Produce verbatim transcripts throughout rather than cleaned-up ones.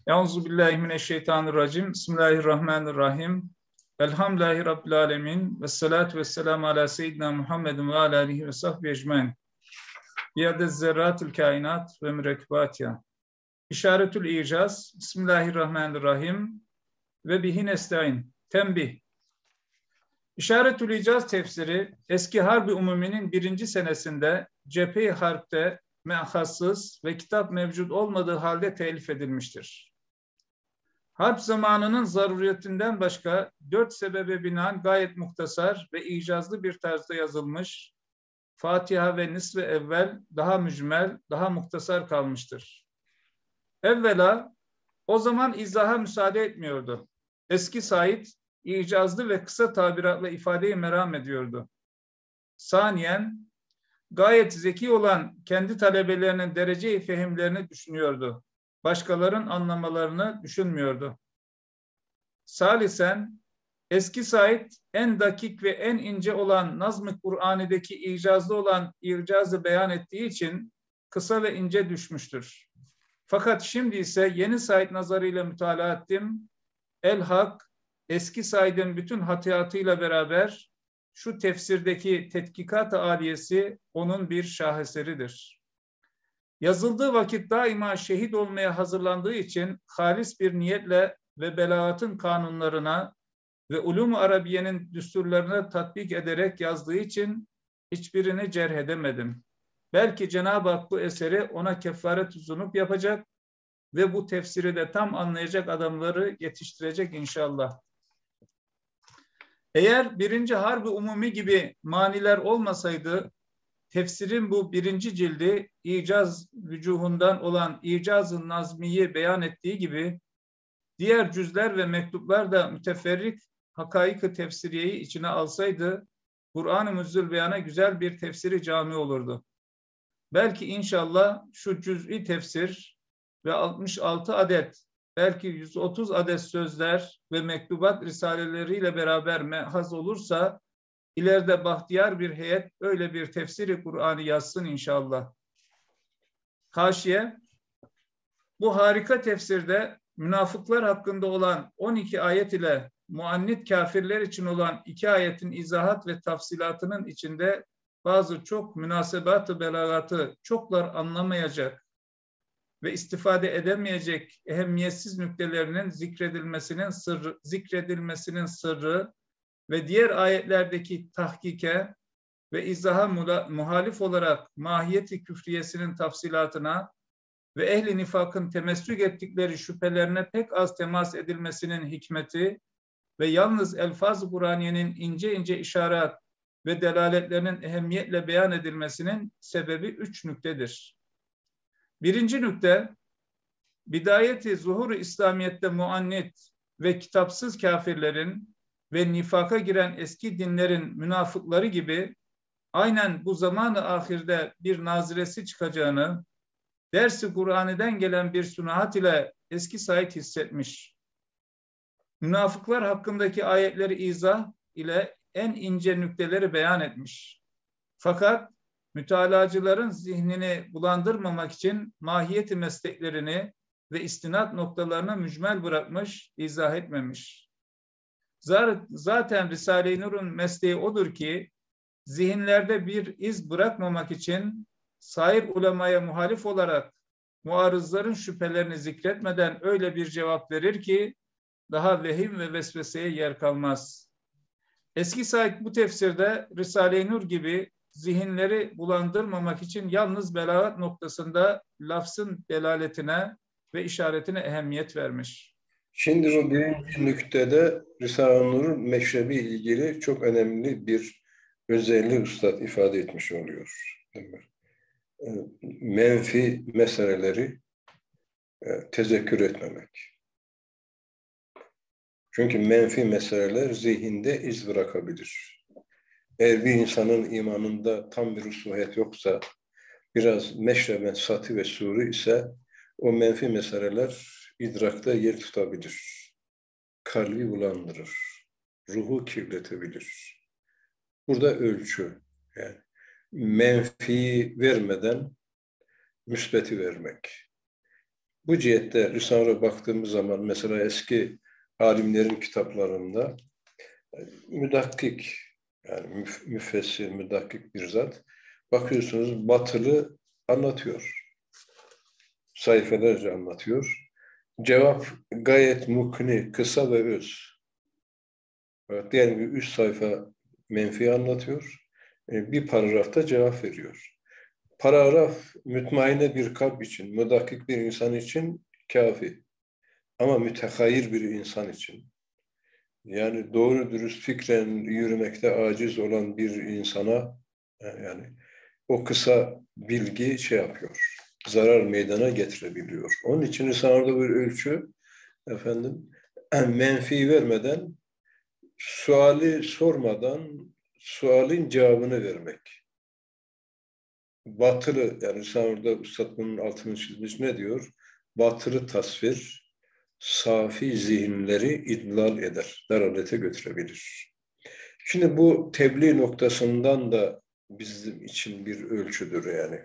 Euzubillahimineşşeytanirracim. Bismillahirrahmanirrahim. Elhamdülillahi Rabbil alemin. Ve salatu ve selamu ala seyyidina Muhammedin ve ala alihi ve sahbihi ecmain. Biyade zerratül kainat ve mürekkebatiha. İşaretül icaz. Bismillahirrahmanirrahim. Ve bihi nestaîn. Tembih. İşaretül icaz tefsiri eski Harbi Umumi'nin birinci senesinde cephe-i harpte meahassız ve kitap mevcut olmadığı halde telif edilmiştir. Harp zamanının zaruriyetinden başka dört sebebe binaen gayet muhtasar ve icazlı bir tarzda yazılmış, Fatiha ve Nisve evvel daha mücmel, daha muhtasar kalmıştır. Evvela o zaman izaha müsaade etmiyordu. Eski Said icazlı ve kısa tabiratla ifadeyi meram ediyordu. Saniyen gayet zeki olan kendi talebelerinin derece-i fehimlerini düşünüyordu. Başkalarının anlamalarını düşünmüyordu. Salisen, eski Said en dakik ve en ince olan Nazm-ı Kur'an'daki icazlı olan icazı beyan ettiği için kısa ve ince düşmüştür. Fakat şimdi ise yeni Said nazarıyla mütalaa ettim. El-Hak, eski Said'in bütün hatiyatıyla beraber şu tefsirdeki tetkikat-ı aliyesi onun bir şaheseridir. Yazıldığı vakit daima şehit olmaya hazırlandığı için halis bir niyetle ve belagatın kanunlarına ve ulûm-u arabiyenin düsturlarına tatbik ederek yazdığı için hiçbirini cerh edemedim. Belki Cenab-ı Hak bu eseri ona kefaret-ü zunub yapacak ve bu tefsiri de tam anlayacak adamları yetiştirecek inşallah. Eğer birinci Harbi Umumi gibi maniler olmasaydı, tefsirin bu birinci cildi icaz vücuhundan olan İcaz-ı Nazmi'yi beyan ettiği gibi, diğer cüzler ve mektuplar da müteferrik hakaik-ı tefsiriyeyi içine alsaydı, Kur'an-ı Müzzül Beyan'a güzel bir tefsiri cami olurdu. Belki inşallah şu cüz'i tefsir ve altmış altı adet, belki yüz otuz adet sözler ve mektubat risaleleriyle beraber mehaz olursa, ileride bahtiyar bir heyet öyle bir tefsiri Kur'an'ı yazsın inşallah. Haşiye, bu harika tefsirde münafıklar hakkında olan on iki ayet ile muannit kafirler için olan iki ayetin izahat ve tafsilatının içinde bazı çok münasebat-ı belagatı çoklar anlamayacak ve istifade edemeyecek ehemmiyetsiz nüktelerinin zikredilmesinin sırrı, zikredilmesinin sırrı ve diğer ayetlerdeki tahkike ve izaha muhalif olarak mahiyeti küfriyesinin tafsilatına ve ehli nifakın temessük ettikleri şüphelerine pek az temas edilmesinin hikmeti ve yalnız elfaz-ı Kur'aniyenin ince ince işaret ve delaletlerinin ehemmiyetle beyan edilmesinin sebebi üç nüktedir. Birinci nükte, bidayeti zuhur-u İslamiyet'te muannit ve kitapsız kafirlerin ve nifaka giren eski dinlerin münafıkları gibi aynen bu zamanı ahirde bir naziresi çıkacağını, dersi Kur'an'dan gelen bir sunahat ile eski Said hissetmiş. Münafıklar hakkındaki ayetleri izah ile en ince nükteleri beyan etmiş. Fakat mütalacıların zihnini bulandırmamak için mahiyeti mesleklerini ve istinat noktalarını mücmel bırakmış, izah etmemiş. Zaten Risale-i Nur'un mesleği odur ki, zihinlerde bir iz bırakmamak için sair ulemaya muhalif olarak muarızların şüphelerini zikretmeden öyle bir cevap verir ki, daha vehim ve vesveseye yer kalmaz. Eski Said bu tefsirde Risale-i Nur gibi zihinleri bulandırmamak için yalnız belagat noktasında lafzın delaletine ve işaretine ehemmiyet vermiş. Şimdi bu birinci nüktede Risale-i Nur'un meşrebi ilgili çok önemli bir özelliği Üstad ifade etmiş oluyor. Menfi meseleleri tezekkür etmemek. Çünkü menfi meseleler zihinde iz bırakabilir. Eğer bir insanın imanında tam bir rusuhiyet yoksa, biraz meşreben, sati ve suri ise o menfi meseleler idrakta yer tutabilir. Kalbi bulandırır. Ruhu kirletebilir. Burada ölçü. Yani menfi vermeden müsbeti vermek. Bu cihette Risale'ye baktığımız zaman mesela eski alimlerin kitaplarında müdakkik, yani müf, müfessir, müdakkik bir zat, bakıyorsunuz batılı anlatıyor. Sayfalarca anlatıyor. Cevap gayet mukni, kısa ve öz. Evet, diyelim ki üç sayfa menfi anlatıyor. Bir paragrafta cevap veriyor. Paragraf mütmainne bir kalp için, müdakkik bir insan için kafi. Ama mütekayir bir insan için, yani doğru dürüst fikren yürümekte aciz olan bir insana, yani o kısa bilgi şey yapıyor, zarar meydana getirebiliyor. Onun için Risale'de bir ölçü, efendim, menfi vermeden, suali sormadan sualin cevabını vermek. Batılı, yani Risale'de Üstad bunun altını çizmiş, ne diyor? Batılı tasvir, safi zihinleri idlal eder, dalalete götürebilir. Şimdi bu tebliğ noktasından da bizim için bir ölçüdür yani.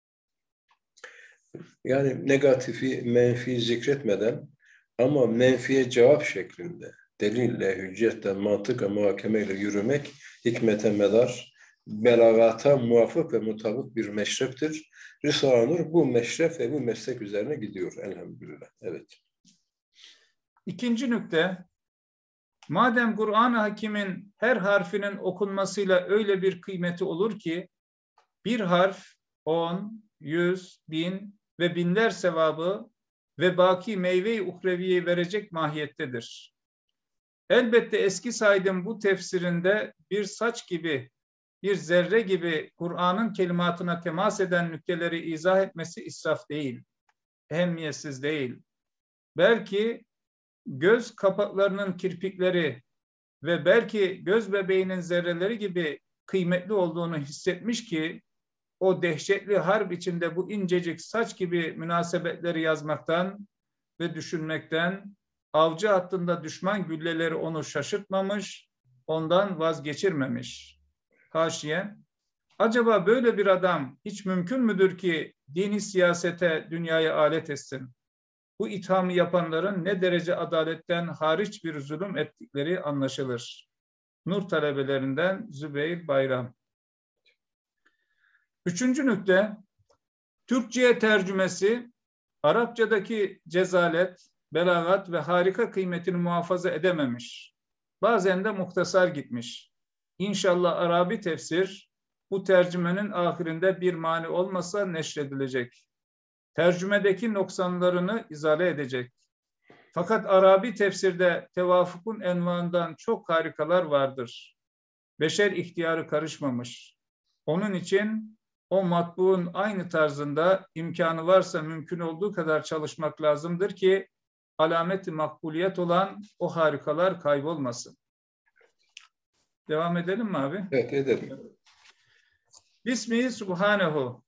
Yani negatifi, menfi zikretmeden ama menfiye cevap şeklinde, delille, hüccetle, mantıkla, muhakemeyle yürümek hikmete medar, belagata muvafık ve mutabık bir meşreptir. Risale-i Nur bu meşrep ve bu meslek üzerine gidiyor elhamdülillah. Evet. İkinci nükte, madem Kur'an-ı Hakim'in her harfinin okunmasıyla öyle bir kıymeti olur ki, bir harf on, yüz, bin ve binler sevabı ve baki meyve-i uhreviyi verecek mahiyettedir. Elbette eski saydığım bu tefsirinde bir saç gibi, bir zerre gibi Kur'an'ın kelimatına temas eden nükteleri izah etmesi israf değil, ehemmiyetsiz değil. Belki göz kapaklarının kirpikleri ve belki göz bebeğinin zerreleri gibi kıymetli olduğunu hissetmiş ki, o dehşetli harp içinde bu incecik saç gibi münasebetleri yazmaktan ve düşünmekten, avcı hattında düşman gülleleri onu şaşırtmamış, ondan vazgeçirmemiş. Haşiye, acaba böyle bir adam hiç mümkün müdür ki dini siyasete, dünyaya alet etsin? Bu ithamı yapanların ne derece adaletten hariç bir zulüm ettikleri anlaşılır. Nur talebelerinden Zübeyir Bayram. Üçüncü nükte, Türkçe'ye tercümesi, Arapçadaki cezalet, belagat ve harika kıymetini muhafaza edememiş. Bazen de muhtasar gitmiş. İnşallah Arabi tefsir, bu tercümenin ahirinde bir mani olmasa neşredilecek. Tercümedeki noksanlarını izale edecek. Fakat Arabi tefsirde tevafukun envanından çok harikalar vardır. Beşer ihtiyarı karışmamış. Onun için o matbuğun aynı tarzında imkanı varsa mümkün olduğu kadar çalışmak lazımdır ki alameti makbuliyet olan o harikalar kaybolmasın. Devam edelim mi abi? Evet, edelim. Bismihi Subhanehu.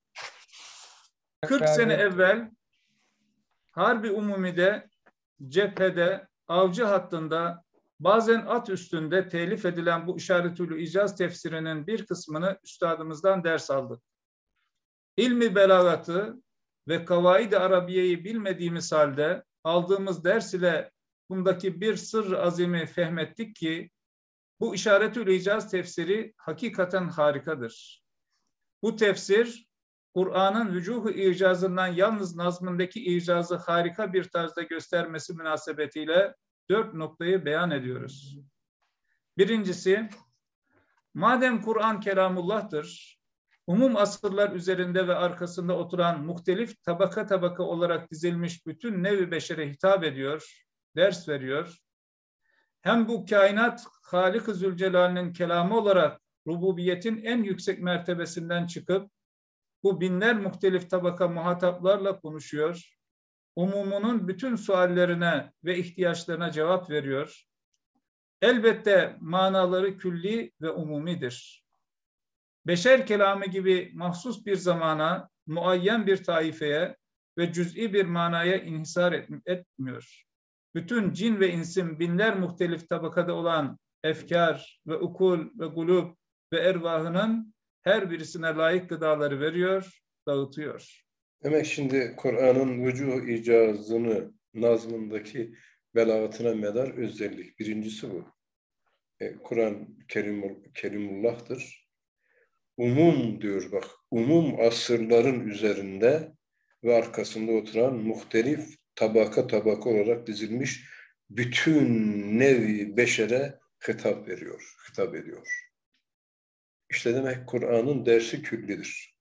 kırk sene evvel Harbi Umumi'de, cephede, avcı hattında, bazen at üstünde telif edilen bu İşaretül İcaz tefsirinin bir kısmını üstadımızdan ders aldık. İlmi belagatı ve kavaid-i arabiyeyi bilmediğimiz halde aldığımız ders ile bundaki bir sır azimi fehmettik ki bu İşaretül İcaz tefsiri hakikaten harikadır. Bu tefsir Kur'an'ın vücuhu icazından yalnız nazmındaki icazı harika bir tarzda göstermesi münasebetiyle dört noktayı beyan ediyoruz. Birincisi, madem Kur'an kelamullah'tır, umum asırlar üzerinde ve arkasında oturan muhtelif tabaka tabaka olarak dizilmiş bütün nev-i beşere hitap ediyor, ders veriyor. Hem bu kainat Halik-i Zülcelal'in kelamı olarak rububiyetin en yüksek mertebesinden çıkıp bu binler muhtelif tabaka muhataplarla konuşuyor, umumunun bütün suallerine ve ihtiyaçlarına cevap veriyor. Elbette manaları külli ve umumidir. Beşer kelamı gibi mahsus bir zamana, muayyen bir taifeye ve cüz'i bir manaya inhisar etmiyor. Bütün cin ve insin binler muhtelif tabakada olan efkar ve ukul ve gulub ve ervahının her birisine layık gıdaları veriyor, dağıtıyor. Demek şimdi Kur'an'ın vücuh icazını nazmındaki belagatına medar özellik. Birincisi bu. E, Kur'an Kerim, Kerimullah'tır. Umum diyor bak, umum asırların üzerinde ve arkasında oturan muhtelif tabaka tabaka olarak dizilmiş bütün nevi beşere hitap veriyor, hitap ediyor. İşte demek Kur'an'ın dersi küllidir.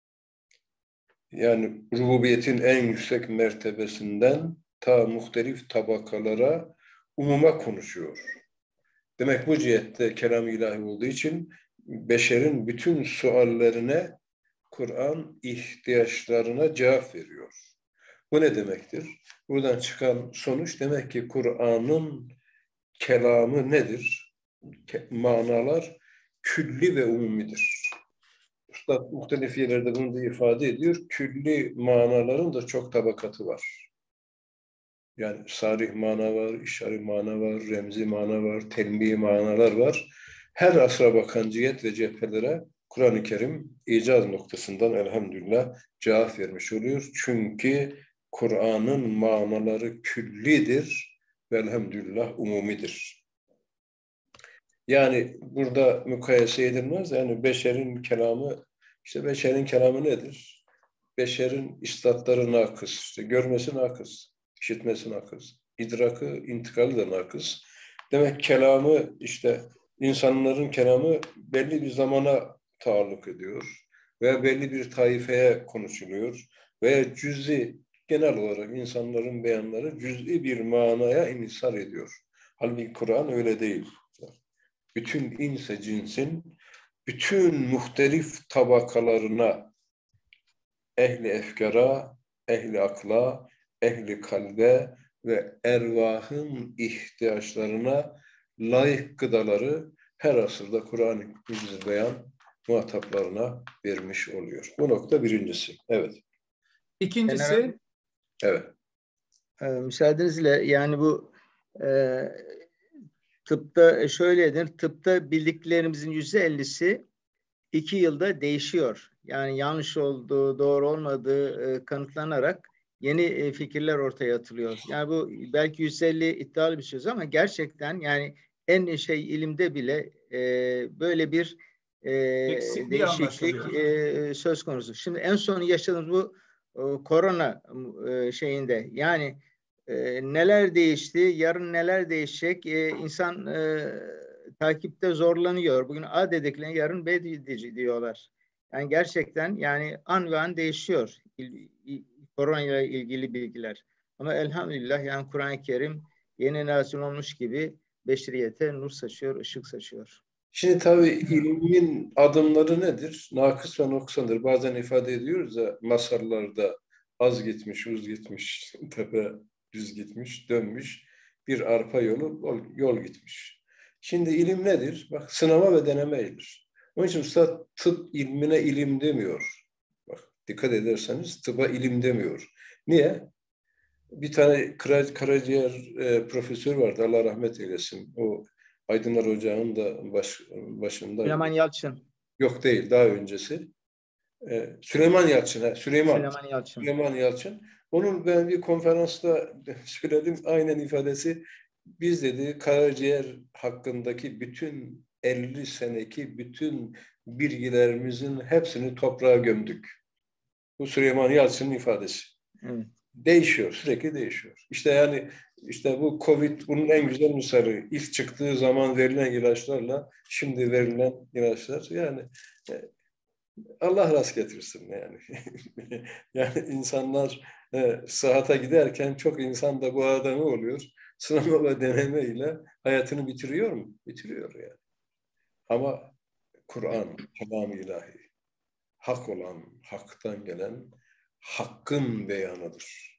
Yani rububiyetin en yüksek mertebesinden ta muhtelif tabakalara umuma konuşuyor. Demek bu cihette kelam-ı ilahi olduğu için beşerin bütün suallerine Kur'an ihtiyaçlarına cevap veriyor. Bu ne demektir? Buradan çıkan sonuç demek ki Kur'an'ın kelamı nedir? Manalar külli ve umumidir. Üstad muhtelif yerlerde bunu da ifade ediyor. Külli manaların da çok tabakatı var. Yani sarih mana var, işari mana var, remzi mana var, tenbihi manalar var. Her asra bakan cihet ve cephelere Kur'an-ı Kerim icaz noktasından elhamdülillah cevap vermiş oluyor. Çünkü Kur'an'ın manaları küllidir ve elhamdülillah umumidir. Yani burada mukayese edilmez. Yani beşerin kelamı, işte beşerin kelamı nedir? Beşerin istatları nakıs, işte görmesi nakıs, işitmesi nakıs, idrakı, intikali de nakıs. Demek kelamı, işte insanların kelamı belli bir zamana taalluk ediyor veya belli bir taifeye konuşuluyor veya cüz'i, genel olarak insanların beyanları cüz'i bir manaya inhisar ediyor. Halbuki Kur'an öyle değil. Bütün inse cinsin, bütün muhtelif tabakalarına, ehli efkara, ehli akla, ehli kalbe ve ervahın ihtiyaçlarına layık gıdaları her asırda Kur'an-ı Mucize Beyan muhataplarına vermiş oluyor. Bu nokta birincisi. Evet. İkincisi, evet. E, müsaadenizle yani bu e, tıpta şöyledir. Tıpta bildiklerimizin yüzde ellisi iki yılda değişiyor. Yani yanlış olduğu, doğru olmadığı e, kanıtlanarak yeni e, fikirler ortaya atılıyor. Yani bu belki yüzde elli iddialı bir söz ama gerçekten yani en şey ilimde bile e, böyle bir e, değişiklik e, söz konusu. Şimdi en son yaşadığımız bu e, korona e, şeyinde yani e, neler değişti, yarın neler değişecek e, insan e, takipte zorlanıyor. Bugün A dediklerine yarın B diyorlar. Yani gerçekten yani an ve an değişiyor korona ile ilgili bilgiler. Ama elhamdülillah yani Kur'an-ı Kerim yeni nazil olmuş gibi beşeriyete nur saçıyor, ışık saçıyor. Şimdi tabii ilmin adımları nedir? Nakıs ve noksandır. Bazen ifade ediyoruz ya masallarda az gitmiş, uz gitmiş, tepe düz gitmiş, dönmüş. Bir arpa yolu yol, yol gitmiş. Şimdi ilim nedir? Bak sınama ve denemeydir. Onun için Üstad tıp ilmine ilim demiyor. Bak dikkat ederseniz tıba ilim demiyor. Niye? Bir tane karaciğer e, profesör vardı, Allah rahmet eylesin. O Aydınlar Ocağı'nın da baş, başında. Süleyman Yalçın. Yok değil, daha öncesi. Ee, Süleyman Yalçın. He, Süleyman. Süleyman Yalçın. Süleyman Yalçın. Onun ben bir konferansta söyledim, aynen ifadesi. Biz dedi karaciğer hakkındaki bütün elli seneki bütün bilgilerimizin hepsini toprağa gömdük. Bu Süleyman Yalçın'ın ifadesi. Evet. Değişiyor, sürekli değişiyor. İşte yani işte bu Covid bunun en güzel misali. İlk çıktığı zaman verilen ilaçlarla şimdi verilen ilaçlar yani e, Allah rast getirsin yani. Yani insanlar e, sahata giderken çok insan da bu arada ne oluyor? Sınama ve deneme ile hayatını bitiriyor mu? Bitiriyor yani. Ama Kur'an, kelam-ı ilahi, hak olan, haktan gelen hakkın beyanıdır.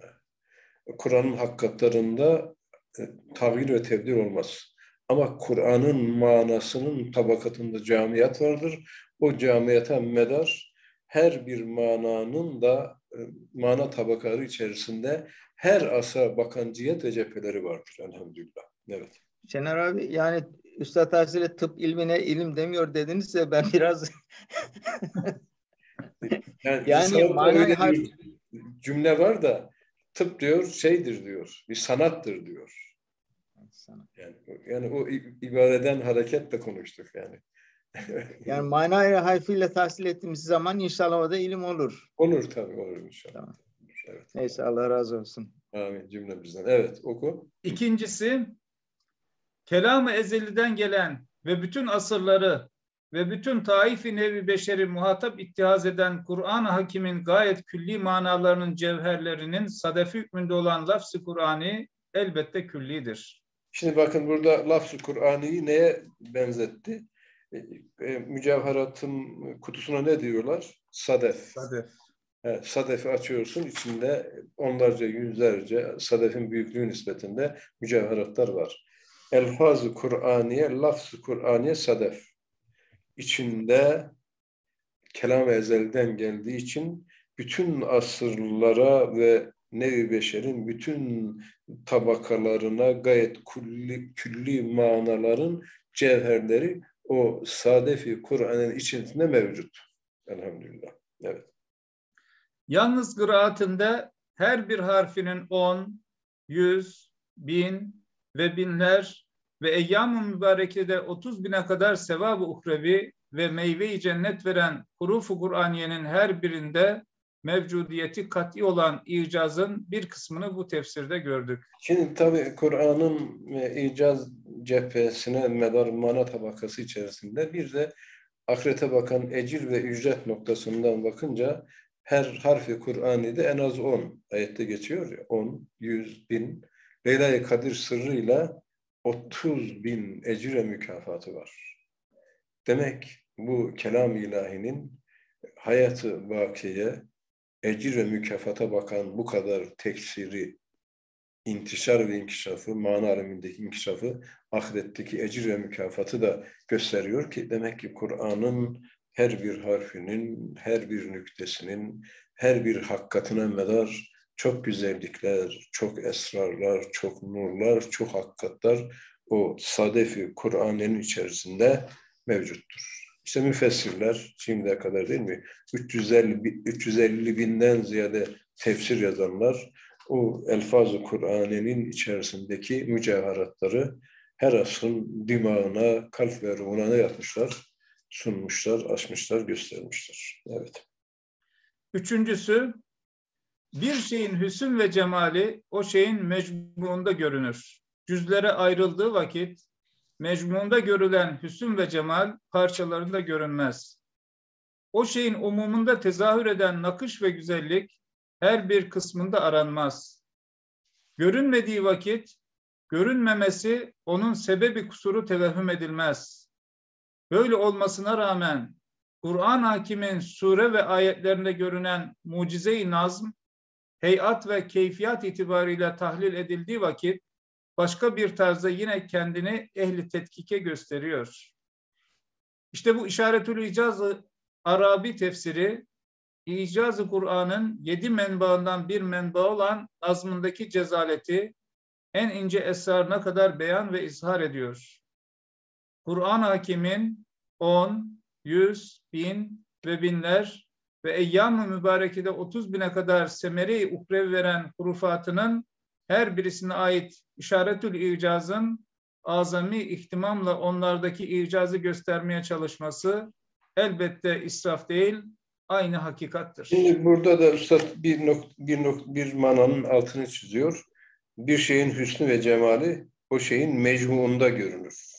Kur'an'ın hakikatlarında e, tavil ve tebdil olmaz. Ama Kur'an'ın manasının tabakatında camiyat vardır. O camiyata medar her bir mananın da e, mana tabakaları içerisinde her asra bakan cihet ve cepheleri vardır elhamdülillah. Evet. Şener abi yani Üstad Hazretleri tıp ilmine ilim demiyor dediniz ya ben biraz Yani, Yani manayı öyle harf... bir cümle var da tıp diyor şeydir diyor. Bir sanattır diyor. Yani, yani o ibareden hareketle konuştuk yani. Yani manayı harfiyle tahsil ettiğimiz zaman inşallah o da ilim olur. Olur tabii, olur inşallah. Tamam. Evet. Neyse, Allah razı olsun. Amin cümlemizden. Evet, oku. İkincisi, kelam-ı ezeliden gelen ve bütün asırları ve bütün taif-i nevi beşeri muhatap ittihaz eden Kur'an-ı Hakim'in gayet külli manalarının cevherlerinin sadefi hükmünde olan lafz-ı Kur'an'ı elbette küllidir. Şimdi bakın burada lafz-ı Kur'an'ı neye benzetti? E, e, mücevheratın kutusuna ne diyorlar? Sadef. Sadef. Evet, sadefi açıyorsun, içinde onlarca, yüzlerce sadefin büyüklüğü nispetinde mücevheratlar var. Elfaz-ı Kur'aniye, lafz-ı Kur'aniye sadef. İçinde kelam-ı ezelden geldiği için bütün asırlara ve nevi beşerin bütün tabakalarına gayet külli, külli manaların cevherleri o sadefi Kur'an'ın içerisinde mevcut. Elhamdülillah. Evet. Yalnız kıraatinde her bir harfinin on, yüz, bin ve binler ve eyyam-ı mübarekede otuz bine kadar sevab-ı uhrevi ve meyve-i cennet veren huruf-u Kur'aniyenin her birinde mevcudiyeti kat'i olan icazın bir kısmını bu tefsirde gördük. Şimdi tabii Kur'an'ın icaz cephesine medar mana tabakası içerisinde bir de ahirete bakan ecir ve ücret noktasından bakınca her harfi Kur'an'da en az on ayette geçiyor ya, on, yüz, bin. Leyla-i Kadir sırrıyla otuz bin ecire mükafatı var. Demek bu kelam-ı ilahinin hayatı bakiye, ecir ve mükafata bakan bu kadar teksiri, intişar ve inkişafı, mana alemindeki inkişafı, ahiretteki ecir ve mükafatı da gösteriyor ki demek ki Kur'an'ın her bir harfinin, her bir nüktesinin, her bir hakikatine medar çok güzellikler, çok esrarlar, çok nurlar, çok hakikatler o sadefi Kur'an'ın içerisinde mevcuttur. İşte müfessirler şimdiye kadar değil mi? üç yüz elli, üç yüz elli binden ziyade tefsir yazanlar o elfaz-ı Kur'an'ın içerisindeki mücevheratları her asrın dimağına, kalp ve ruhuna ne yapmışlar? Sunmuşlar, açmışlar, göstermişler. Evet. Üçüncüsü, bir şeyin hüsn ve cemali o şeyin mecmuunda görünür. Cüzlere ayrıldığı vakit mecmuunda görülen hüsn ve cemal parçalarında görünmez. O şeyin umumunda tezahür eden nakış ve güzellik her bir kısmında aranmaz. Görünmediği vakit görünmemesi onun sebebi kusuru tevehhüm edilmez. Böyle olmasına rağmen Kur'an-ı Hakim'in sure ve ayetlerinde görünen mucize-i nazm, heyat ve keyfiyat itibariyle tahlil edildiği vakit başka bir tarzda yine kendini ehli tetkike gösteriyor. İşte bu İşaretül İcaz-ı Arabi tefsiri, İcaz-ı Kur'an'ın yedi menbaından bir menba olan nazmındaki cezaleti en ince esrarına kadar beyan ve izhar ediyor. Kur'an-ı Hakim'in on, yüz, bin ve binler ve eyyam-ı mübarekede otuz bine kadar semeri-i ukrevi veren hurufatının her birisine ait işaretül icazın azami ihtimamla onlardaki icazı göstermeye çalışması elbette israf değil, aynı hakikattır. Şimdi burada da Üstad bir, nok bir, nok bir mananın altını çiziyor. Bir şeyin hüsnü ve cemali o şeyin mecmuunda görünür.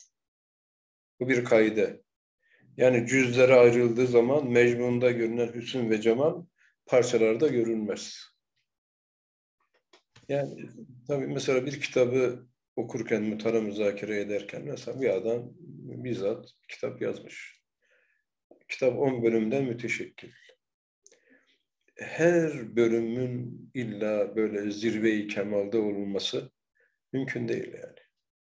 Bu bir kaide. Yani cüzlere ayrıldığı zaman mecmuunda görünen hüsn ve cemal parçalarda görünmez. Yani tabii mesela bir kitabı okurken, mütala müzakere ederken mesela bir adam bizzat kitap yazmış. Kitap on bölümden müteşekkil. Her bölümün illa böyle zirve-i kemalde olunması mümkün değil yani.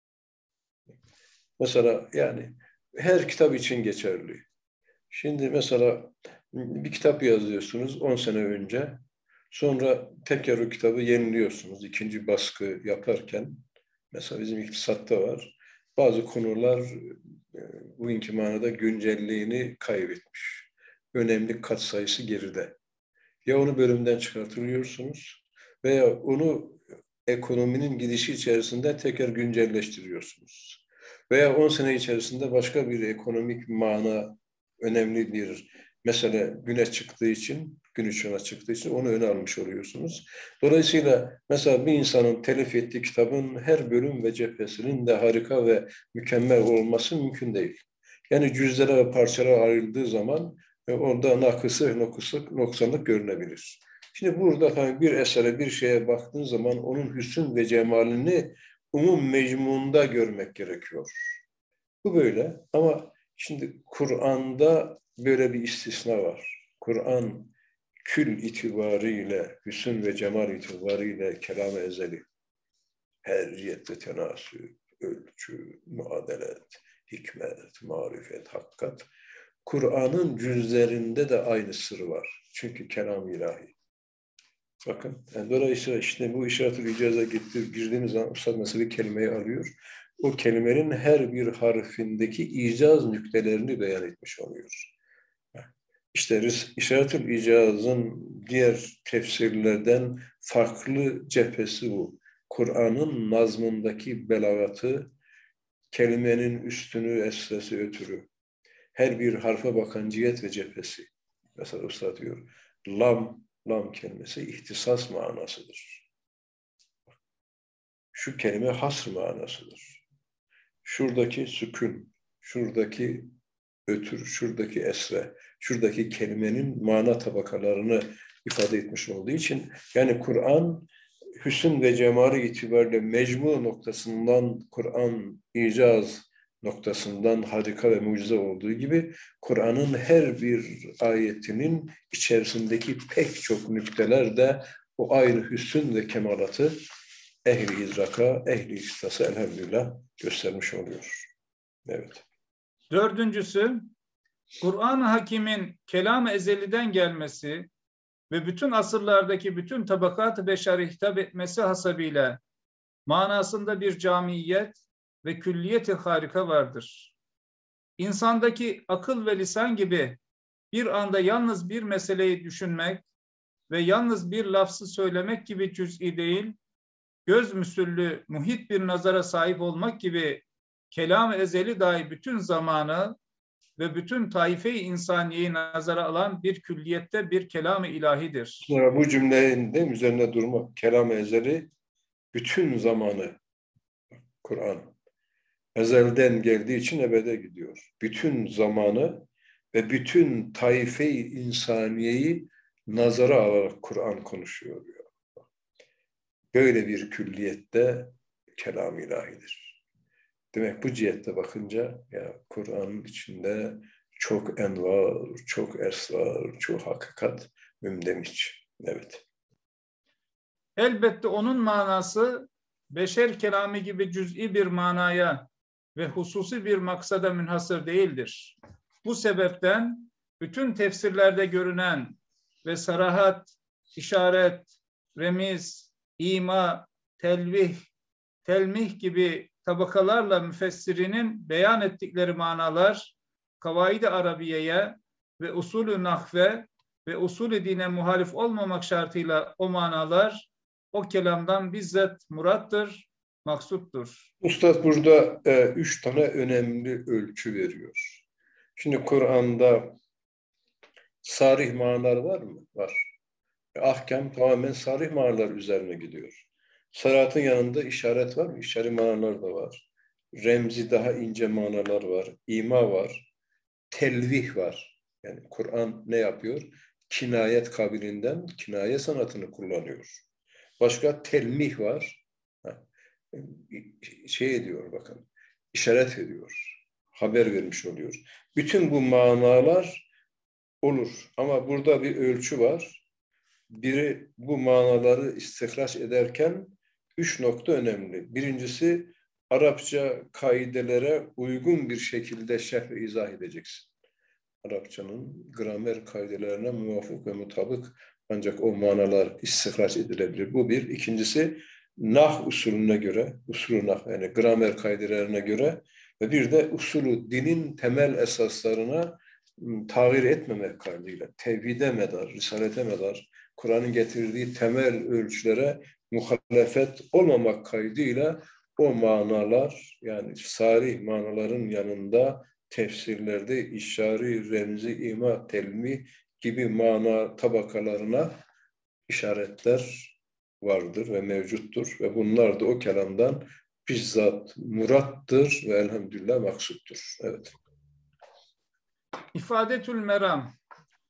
Mesela yani her kitap için geçerli. Şimdi mesela bir kitap yazıyorsunuz on sene önce. Sonra tekrar o kitabı yeniliyorsunuz. İkinci baskı yaparken mesela bizim iktisatta var. Bazı konular bugünkü manada güncelliğini kaybetmiş. önemli katsayısı geride. Ya onu bölümden çıkartıyorsunuz veya onu ekonominin gidişi içerisinde tekrar güncelleştiriyorsunuz. Veya on sene içerisinde başka bir ekonomik mana, önemli bir mesele güne çıktığı için, gün ışığına çıktığı için onu öne almış oluyorsunuz. Dolayısıyla mesela bir insanın telif ettiği kitabın her bölüm ve cephesinin de harika ve mükemmel olması mümkün değil. Yani cüzlere ve parçalara ayrıldığı zaman e, orada nakısı, nokusuk, noksanlık görünebilir. Şimdi burada tabii bir esere, bir şeye baktığın zaman onun hüsn ve cemalini umum mecmunda görmek gerekiyor. Bu böyle ama şimdi Kur'an'da böyle bir istisna var. Kur'an kül itibariyle, hüsn ve cemal itibariyle kelam-ı ezeli. Her cihette tenasüp, ölçü, muadelet, hikmet, marifet, hakikat. Kur'an'ın cüzlerinde de aynı sır var. Çünkü kelam ilahi. Bakın, yani dolayısıyla işte bu işaret-ül icaza girdiğimiz zaman Üstad mesela bir kelimeyi alıyor. O kelimenin her bir harfindeki icaz nüktelerini beyan etmiş oluyor. İşte işaret-ül icazın diğer tefsirlerden farklı cephesi bu. Kur'an'ın nazmındaki belagatı, kelimenin üstünü, esresi, ötürü. Her bir harfe bakan cihet ve cephesi. Mesela Üstad diyor, lam, lam kelimesi ihtisas manasıdır. Şu kelime hasr manasıdır. Şuradaki sükun, şuradaki ötür, şuradaki esre, şuradaki kelimenin mana tabakalarını ifade etmiş olduğu için, yani Kur'an hüsn ve cemali itibariyle mecmu noktasından, Kur'an icaz noktasından harika ve mucize olduğu gibi, Kur'an'ın her bir ayetinin içerisindeki pek çok nükteler de o ayrı hüsn ve kemalatı ehli idraka, ehli istası elhamdülillah göstermiş oluyor. Evet. Dördüncüsü, Kur'an-ı Hakim'in kelam-ı ezeliden gelmesi ve bütün asırlardaki bütün tabakat-ı beşeri hitap etmesi hasabıyla manasında bir camiyet ve külliyet-i harika vardır. İnsandaki akıl ve lisan gibi bir anda yalnız bir meseleyi düşünmek ve yalnız bir lafzı söylemek gibi cüz'i değil, göz müsüllü muhit bir nazara sahip olmak gibi kelam-ı ezeli dahi bütün zamanı ve bütün taife-i insaniyeyi nazara alan bir külliyette bir kelam-ı ilahidir. Sonra bu cümlenin de üzerine durmak, kelam-ı ezeli bütün zamanı, Kur'an ezelden geldiği için ebede gidiyor. Bütün zamanı ve bütün taife-i insaniyeyi nazara alarak Kur'an konuşuyor diyor. Böyle bir külliyette kelam-ı ilahidir. Demek bu cihette bakınca ya Kur'an'ın içinde çok envar, çok esrar, çok hakikat mümdemiç. Evet. Elbette onun manası beşer kelamı gibi cüz'i bir manaya ve hususi bir maksada münhasır değildir. Bu sebepten bütün tefsirlerde görünen ve sarahat, işaret, remiz, ima, telvih, telmih gibi tabakalarla müfessirinin beyan ettikleri manalar, kavaid-i arabiyeye ve usulü nahve ve usulü dine muhalif olmamak şartıyla o manalar o kelamdan bizzat murattır, maksuttur. Üstad burada e, üç tane önemli ölçü veriyor. Şimdi Kur'an'da sarih manalar var mı? Var. Ahkam tamamen sarih manalar üzerine gidiyor. Saratın yanında işaret var mı? İşaret manalar da var. Remzi daha ince manalar var. İma var. Telvih var. Yani Kur'an ne yapıyor? Kinayet kabilinden kinaye sanatını kullanıyor. Başka telmih var. Şey ediyor bakın. İşaret ediyor. Haber vermiş oluyor. Bütün bu manalar olur. Ama burada bir ölçü var. Biri bu manaları istihraç ederken üç nokta önemli. Birincisi Arapça kaidelere uygun bir şekilde şerh ve izah edeceksin. Arapçanın gramer kaidelerine muvafık ve mutabık ancak o manalar istihraç edilebilir. Bu bir. İkincisi nah usulüne göre, usulü nah yani gramer kaidelerine göre ve bir de usulü dinin temel esaslarına tahir etmemek kaydıyla, tevhide medar, risalete medar, Kur'an'ın getirdiği temel ölçülere muhalefet olmamak kaydıyla o manalar, yani sarih manaların yanında tefsirlerde işari, remzi, ima, telmi gibi mana tabakalarına işaretler vardır ve mevcuttur ve bunlar da o kelamdan bizzat murattır ve elhamdülillah maksuttur. Evet. İfadetül meram.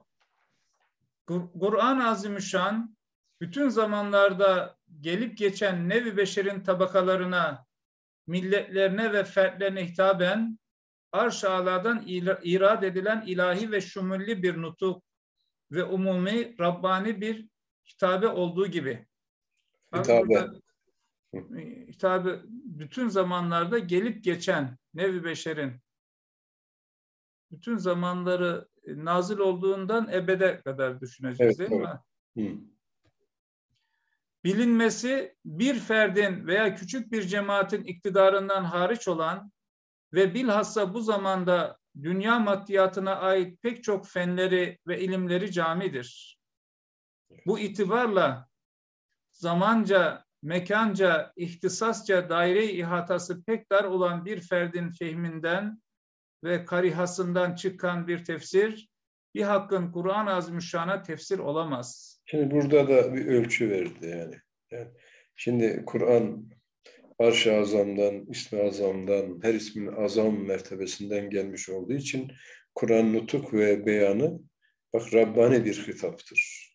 Kur'an-ı Azimüşşan bütün zamanlarda gelip geçen nevi beşerin tabakalarına, milletlerine ve fertlerine hitaben arş-ı aladan irad edilen ilahi ve şumulli bir nutuk ve umumi Rabbani bir hitabe olduğu gibi. Hitabe. Burada hitabe bütün zamanlarda gelip geçen nevi beşerin bütün zamanları nazil olduğundan ebede kadar düşüneceğiz, Evet, değil evet. mi? Hı. Bilinmesi bir ferdin veya küçük bir cemaatin iktidarından hariç olan ve bilhassa bu zamanda dünya maddiyatına ait pek çok fenleri ve ilimleri camidir. Bu itibarla zamanca, mekanca, ihtisasça daire-i ihatası pek dar olan bir ferdin fehminden ve karihasından çıkan bir tefsir, bir hakkın Kur'an-ı Azimüşşan'a tefsir olamaz. Şimdi burada da bir ölçü verdi yani. yani şimdi Kur'an Arş-ı Azam'dan, İsmi Azam'dan, her ismin azam mertebesinden gelmiş olduğu için Kur'an nutuk ve beyanı bak Rabbani bir hitaptır.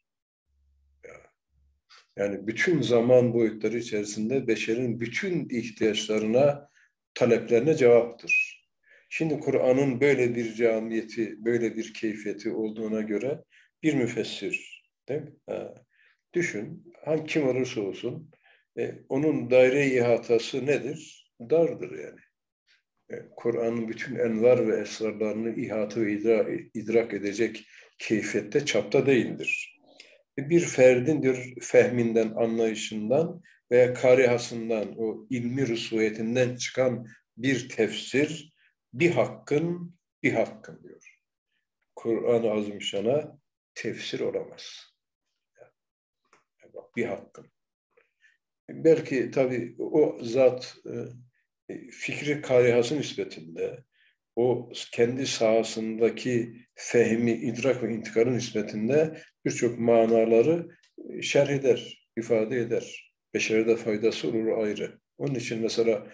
Yani bütün zaman boyutları içerisinde beşerin bütün ihtiyaçlarına, taleplerine cevaptır. Şimdi Kur'an'ın böyle bir camiyeti, böyle bir keyfiyeti olduğuna göre bir müfessir, değil mi? Ha. Düşün, hangi kim olursa olsun, e, onun daire-i ihatası nedir? Dardır yani. E, Kur'an'ın bütün envar ve esrarlarını ihata ve idrak, idrak edecek keyfiyette, çapta değildir. Bir ferdin bir fehminden, anlayışından veya karihasından, o ilmi rüsuyetinden çıkan bir tefsir, bir hakkın, bir hakkın diyor. Kur'an-ı Azimüşşan'a tefsir olamaz. Bir hakkın. Belki tabii o zat e, fikri karihası nispetinde, o kendi sahasındaki fehmi, idrak ve intikarın nispetinde birçok manaları şerh eder, ifade eder. Beşere de faydası olur ayrı. Onun için mesela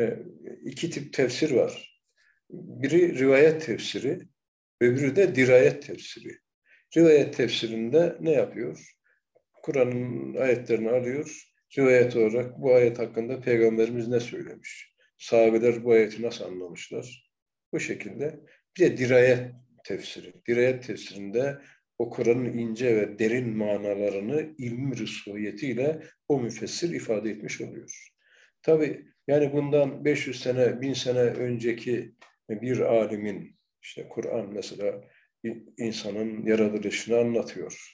iki tip tefsir var. Biri rivayet tefsiri, öbürü de dirayet tefsiri. Rivayet tefsirinde ne yapıyor? Kur'an'ın ayetlerini alıyor, rivayet olarak bu ayet hakkında Peygamberimiz ne söylemiş? Sahabeler bu ayeti nasıl anlamışlar? Bu şekilde. Bir de dirayet tefsiri. Dirayet tefsirinde o Kur'an'ın ince ve derin manalarını ilmi rüsuyetiyle o müfessir ifade etmiş oluyor. Tabii yani bundan beş yüz sene, bin sene önceki bir alimin, işte Kur'an mesela insanın yaratılışını anlatıyor.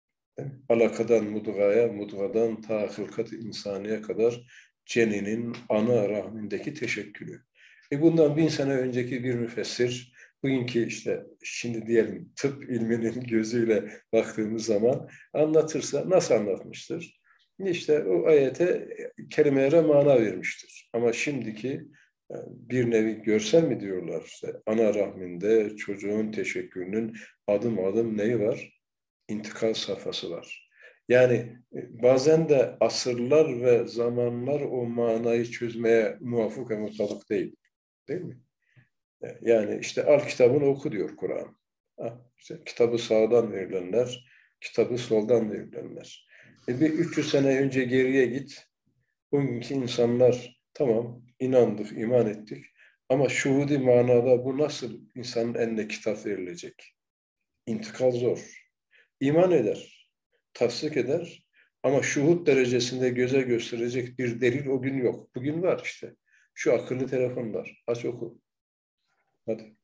Alakadan mudgaya, mudgadan ta hılkat-ı insaniye kadar ceninin ana rahmindeki teşekkülü. E bundan bin sene önceki bir müfessir, bugünkü işte şimdi diyelim tıp ilminin gözüyle baktığımız zaman anlatırsa nasıl anlatmıştır? İşte o ayete kelimelere mana vermiştir. Ama şimdiki bir nevi görsel mi diyorlar? İşte ana rahminde çocuğun teşekkürünün adım adım neyi var? İntikal safhası var. Yani bazen de asırlar ve zamanlar o manayı çözmeye muvaffak ve mutabık değil. Değil mi? Yani işte al kitabını oku diyor Kur'an. İşte kitabı sağdan verilenler, kitabı soldan verilenler. E bir üç yüz sene önce geriye git. Bugünkü insanlar tamam inandık, iman ettik. Ama şuhudi manada bu nasıl insanın eline kitap verilecek? İntikal zor. İman eder, tasdik eder ama şuhud derecesinde göze gösterecek bir delil o gün yok. Bugün var işte. Şu akıllı telefon var. Aç oku. Hadi.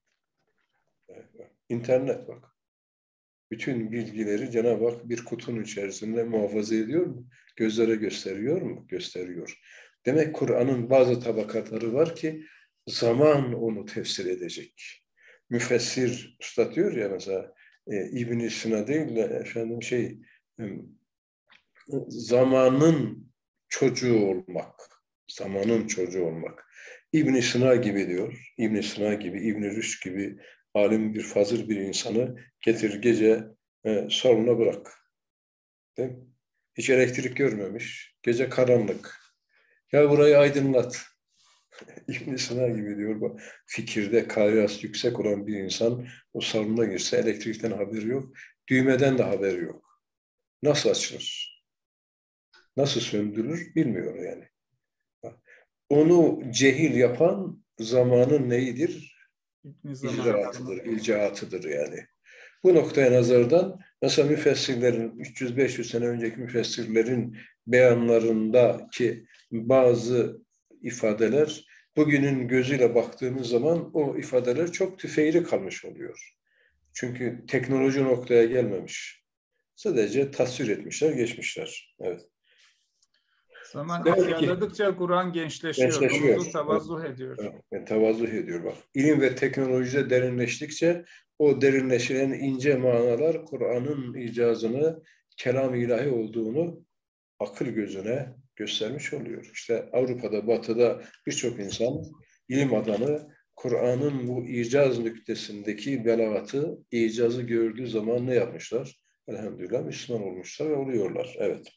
İnternet bak. Bütün bilgileri Cenab-ı Hak bir kutunun içerisinde muhafaza ediyor mu? Gözlere gösteriyor mu? Gösteriyor. Demek Kur'an'ın bazı tabakatları var ki zaman onu tefsir edecek. müfessir usta diyor ya mesela e, İbn Sina değil de efendim şey e, zamanın çocuğu olmak. Zamanın çocuğu olmak. İbn Sina gibi diyor. İbn Sina gibi, İbn Rüşd gibi alim bir fazıl bir insanı getir gece e, salona bırak. Değil mi? Hiç elektrik görmemiş. Gece karanlık. Ya burayı aydınlat. İbn Sina gibi diyor. Bu fikirde kariyası yüksek olan bir insan o salona girse elektrikten haberi yok. Düğmeden de haberi yok. Nasıl açılır? Nasıl söndürülür bilmiyor yani. Onu cehil yapan zamanın neyidir? İcraatıdır, ilcaatıdır yani. Bu noktaya nazardan mesela müfessirlerin, üç yüz beş yüz sene önceki müfessirlerin beyanlarındaki bazı ifadeler bugünün gözüyle baktığımız zaman o ifadeler çok tüfeğli kalmış oluyor. Çünkü teknoloji noktaya gelmemiş. Sadece tasvir etmişler, geçmişler. Evet. Zaman ihtiyarladıkça Kur'an gençleşiyor, gençleşiyor. ruhu tavazuh ediyor. Evet, yani tavazuh ediyor bak. İlim ve teknolojide derinleştikçe o derinleşen ince manalar Kur'an'ın icazını, kelam-ı ilahi olduğunu akıl gözüne göstermiş oluyor. İşte Avrupa'da, Batı'da birçok insan, ilim adamı Kur'an'ın bu icaz nüktesindeki belagatı, icazı gördüğü zaman ne yapmışlar? Elhamdülillah Müslüman olmuşlar ve oluyorlar. Evet.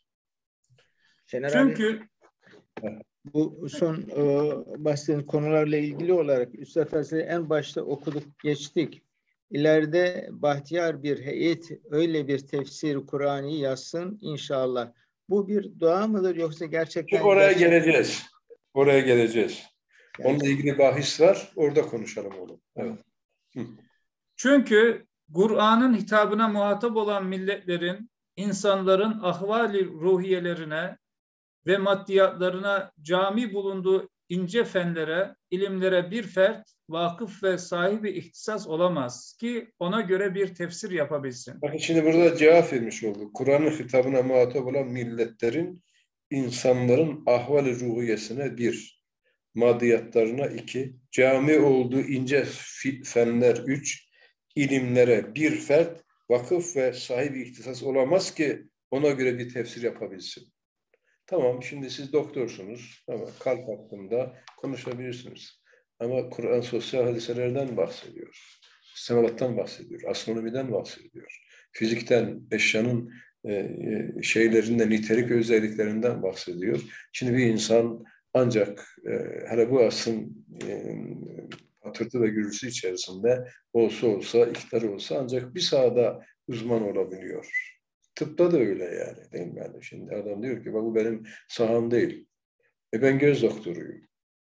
Şener Çünkü abi, bu son e, bahsettiğiniz konularla ilgili olarak Üstad Hazretleri en başta okuduk, geçtik. İleride bahtiyar bir heyet öyle bir tefsir Kur'an'ı yazsın inşallah. Bu bir dua mıdır yoksa gerçekten? Çünkü oraya gerçekten... geleceğiz. Oraya geleceğiz. Gerçekten. Onunla ilgili bahis var. Orada konuşalım onu. Evet. Hı. Çünkü Kur'an'ın hitabına muhatap olan milletlerin, insanların ahvali ruhiyelerine ve maddiyatlarına cami bulunduğu ince fenlere, ilimlere bir fert vakıf ve sahibi ihtisas olamaz ki ona göre bir tefsir yapabilsin. Bakın şimdi burada cevap vermiş olduk. Kur'an'ın hitabına muhatap olan milletlerin, insanların ahval-i ruhiyesine bir, maddiyatlarına iki, cami olduğu ince fenler üç, ilimlere bir fert, vakıf ve sahibi ihtisas olamaz ki ona göre bir tefsir yapabilsin. Tamam, şimdi siz doktorsunuz ama kalp hakkında konuşabilirsiniz. Ama Kur'an sosyal hadiselerden bahsediyor. Sistemattan bahsediyor, astronomiden bahsediyor. Fizikten, eşyanın e, şeylerinden, nitelik özelliklerinden bahsediyor. Şimdi bir insan ancak e, hele bu asrın e, patırtı ve gürültüsü içerisinde olsa olsa, iktidar olsa ancak bir sahada uzman olabiliyor. Tıpta da öyle yani değil mi? Yani şimdi adam diyor ki bu benim saham değil. E ben göz doktoruyum.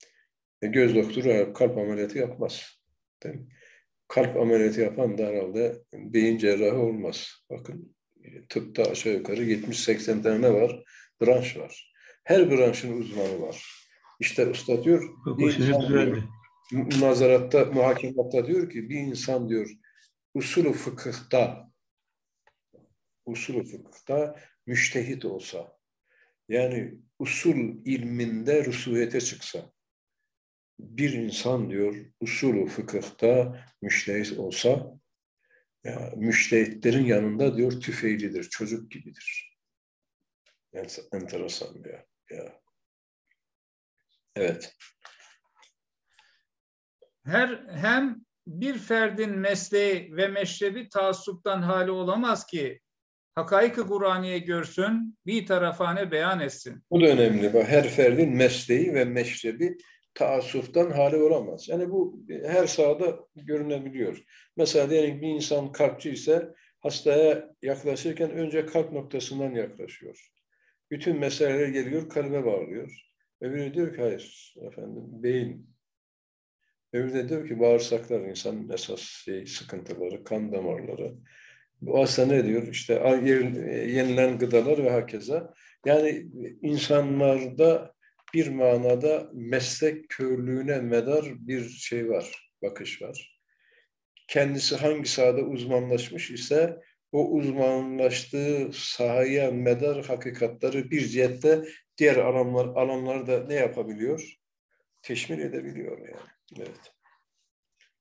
E göz doktoru kalp ameliyatı yapmaz. Değil mi? Kalp ameliyatı yapan da herhalde beyin cerrahı olmaz. Bakın tıpta aşağı yukarı yetmiş seksen tane ne var? Branş var. Her branşın uzmanı var. İşte usta diyor, bir insan diyor, münazaratta, muhakematta diyor ki bir insan diyor usulü fıkıhta usul fıkıhta müştehit olsa, yani usul ilminde rusuviyete çıksa, bir insan diyor usul fıkıhta müştehit olsa, ya, müştehitlerin yanında diyor tüfeğlidir, çocuk gibidir. Yani enteresan ya. ya. Evet. Her hem bir ferdin mesleği ve meşrebi taassuptan hali olamaz ki hakaik-ı Kur'aniye görsün, bir tarafane beyan etsin. Bu da önemli. Her ferdin mesleği ve meşrebi taassuftan hali olamaz. Yani bu her sahada görünebiliyor. Mesela diyelim bir insan kalpçi ise hastaya yaklaşırken önce kalp noktasından yaklaşıyor. Bütün meseleler geliyor, kalbe bağlıyor. Öbürü diyor ki hayır efendim beyin. Öbürü de diyor ki bağırsaklar insanın esas şey, sıkıntıları, kan damarları. Bu hasta ne diyor? İşte yenilen gıdalar ve hakeza. Yani insanlarda bir manada meslek körlüğüne medar bir şey var, bakış var. Kendisi hangi sahada uzmanlaşmış ise o uzmanlaştığı sahaya medar hakikatları bir cihette diğer alanlar, alanlarda ne yapabiliyor? Teşmil edebiliyor yani. Evet.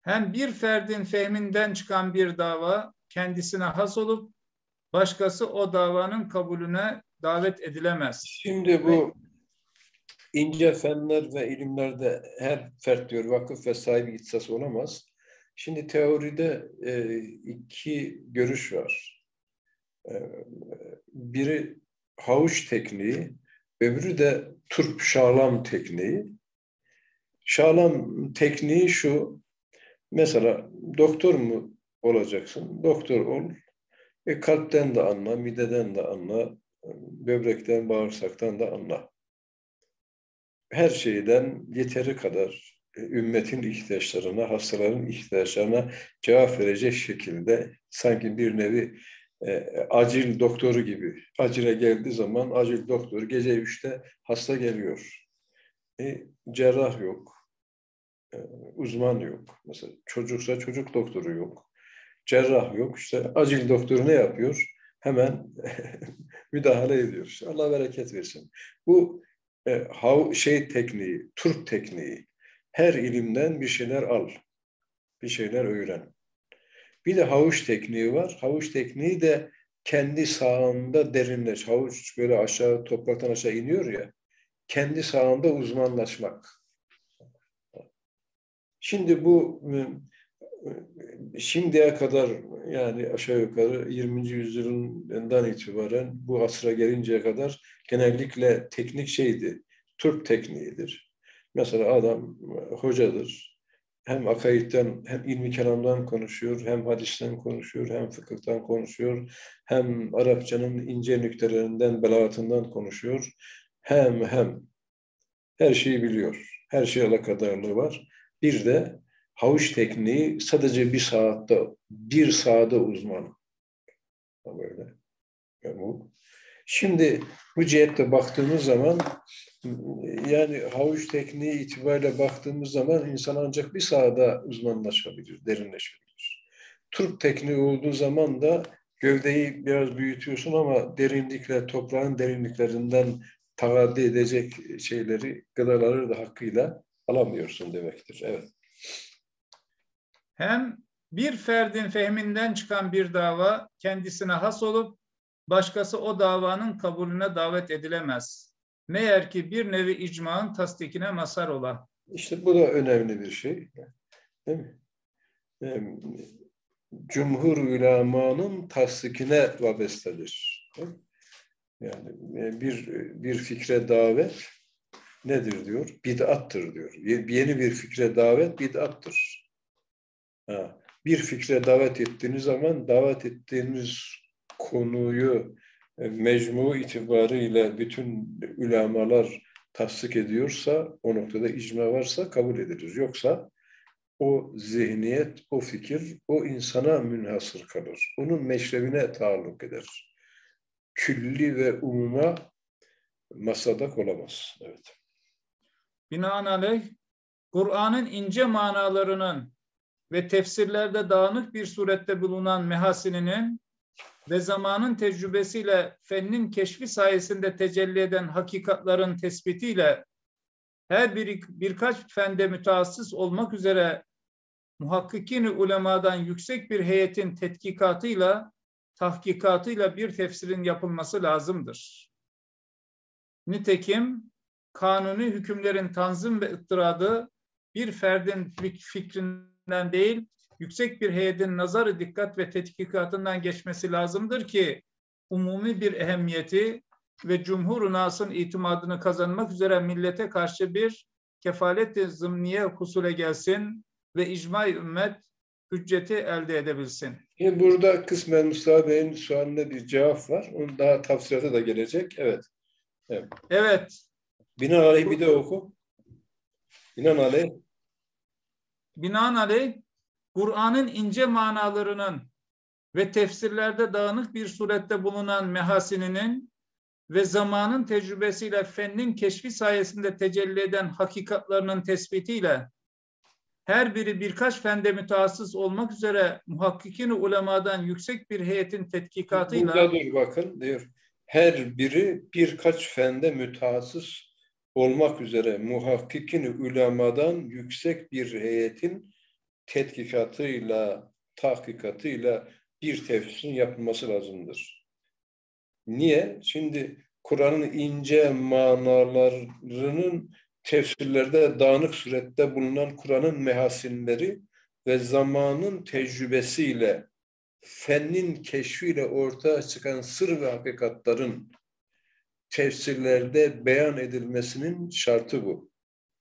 hem bir ferdin fehminden çıkan bir dava kendisine has olup başkası o davanın kabulüne davet edilemez. Şimdi bu ince fenler ve ilimlerde her fert diyor vakıf ve sahibi ihtisas olamaz. Şimdi teoride e, iki görüş var. E, biri havuç tekniği, öbürü de turp şağlam tekniği. Şağlam tekniği şu, mesela doktor mu olacaksın? Doktor ol. E, kalpten de anla, mideden de anla, böbrekten, bağırsaktan da anla. Her şeyden yeteri kadar e, ümmetin ihtiyaçlarına, hastaların ihtiyaçlarına cevap verecek şekilde sanki bir nevi e, acil doktoru gibi. Acile geldiği zaman acil doktor gece üçte hasta geliyor. E, cerrah yok, e, uzman yok. Mesela çocuksa çocuk doktoru yok. Cerrah yok. İşte acil doktoru ne yapıyor? Hemen müdahale ediyor. İşte Allah bereket versin. Bu e, hav şey tekniği, turp tekniği. Her ilimden bir şeyler al. Bir şeyler öğren. Bir de havuç tekniği var. Havuç tekniği de kendi sahanda derinleş. Havuç böyle aşağı, topraktan aşağı iniyor ya. Kendi sahanda uzmanlaşmak. Şimdi bu şimdiye kadar, yani aşağı yukarı yirminci yüzyılından itibaren bu asra gelinceye kadar genellikle teknik şeydi, turp tekniğidir. Mesela adam hocadır. Hem akaidden, hem ilmi kelamdan konuşuyor, hem hadisten konuşuyor, hem fıkıhtan konuşuyor, hem Arapçanın ince nüktelerinden, belagatından konuşuyor. Hem hem her şeyi biliyor. Her şeye alakadarlığı var. Bir de havuç tekniği sadece bir saatte, bir sahada uzman. Böyle. Yani bu. Şimdi bu cihette baktığımız zaman, yani havuç tekniği itibariyle baktığımız zaman insan ancak bir sahada uzmanlaşabilir, derinleşebilir. Turp tekniği olduğu zaman da gövdeyi biraz büyütüyorsun ama derinlikle, toprağın derinliklerinden tagaddi edecek şeyleri, gıdaları da hakkıyla alamıyorsun demektir. Evet. Hem bir ferdin fehminden çıkan bir dava kendisine has olup başkası o davanın kabulüne davet edilemez. Meğer ki bir nevi icmanın tasdikine mazhar ola. İşte bu da önemli bir şey. Değil mi? Cumhur ulemanın tasdikine vabestedir. Yani bir bir fikre davet nedir diyor? Bid'attır diyor. Yeni bir fikre davet bid'attır. Ha, bir fikre davet ettiğiniz zaman davet ettiğiniz konuyu e, mecmu itibarıyla bütün ulemalar tasdik ediyorsa, o noktada icma varsa kabul edilir. Yoksa o zihniyet, o fikir o insana münhasır kalır. Onun meşrebine taalluk eder. Külli ve umuma masadak olamaz. Evet. Binaenaleyh Kur'an'ın ince manalarının ve tefsirlerde dağınık bir surette bulunan mehasininin ve zamanın tecrübesiyle fennin keşfi sayesinde tecelli eden hakikatların tespitiyle her bir, birkaç fende mütehassıs olmak üzere muhakkikin-i ulemadan yüksek bir heyetin tetkikatıyla, tahkikatıyla bir tefsirin yapılması lazımdır. Nitekim kanuni hükümlerin tanzim ve ıttiradı bir ferdin fikrinden değil, yüksek bir heyetin nazarı dikkat ve tetkikatından geçmesi lazımdır ki umumi bir ehemmiyeti ve cumhur-u nasın itimadını kazanmak üzere millete karşı bir kefalet-i zımniye husule gelsin ve icma-i ümmet hücceti elde edebilsin. Şimdi burada kısmen Mustafa Bey'in sualına bir cevap var. Onun daha tafsiratı da gelecek. Evet. Evet. Evet. Binaenaleyh bir de oku. Binaenaleyh. Binaenaleyh Kur'an'ın ince manalarının ve tefsirlerde dağınık bir surette bulunan mehasininin ve zamanın tecrübesiyle fennin keşfi sayesinde tecelli eden hakikatlarının tespitiyle her biri birkaç fende mütehassıs olmak üzere muhakkikin-i ulemadan yüksek bir heyetin tetkikatıyla burada dur bakın diyor. Her biri birkaç fende mütehassıs olmak üzere muhakkikin ulemadan yüksek bir heyetin tetkikatıyla, tahkikatıyla bir tefsirin yapılması lazımdır. Niye? Şimdi Kur'an'ın ince manalarının tefsirlerde dağınık surette bulunan Kur'an'ın mehasinleri ve zamanın tecrübesiyle, fennin keşfiyle ortaya çıkan sır ve hakikatların tefsirlerde beyan edilmesinin şartı bu.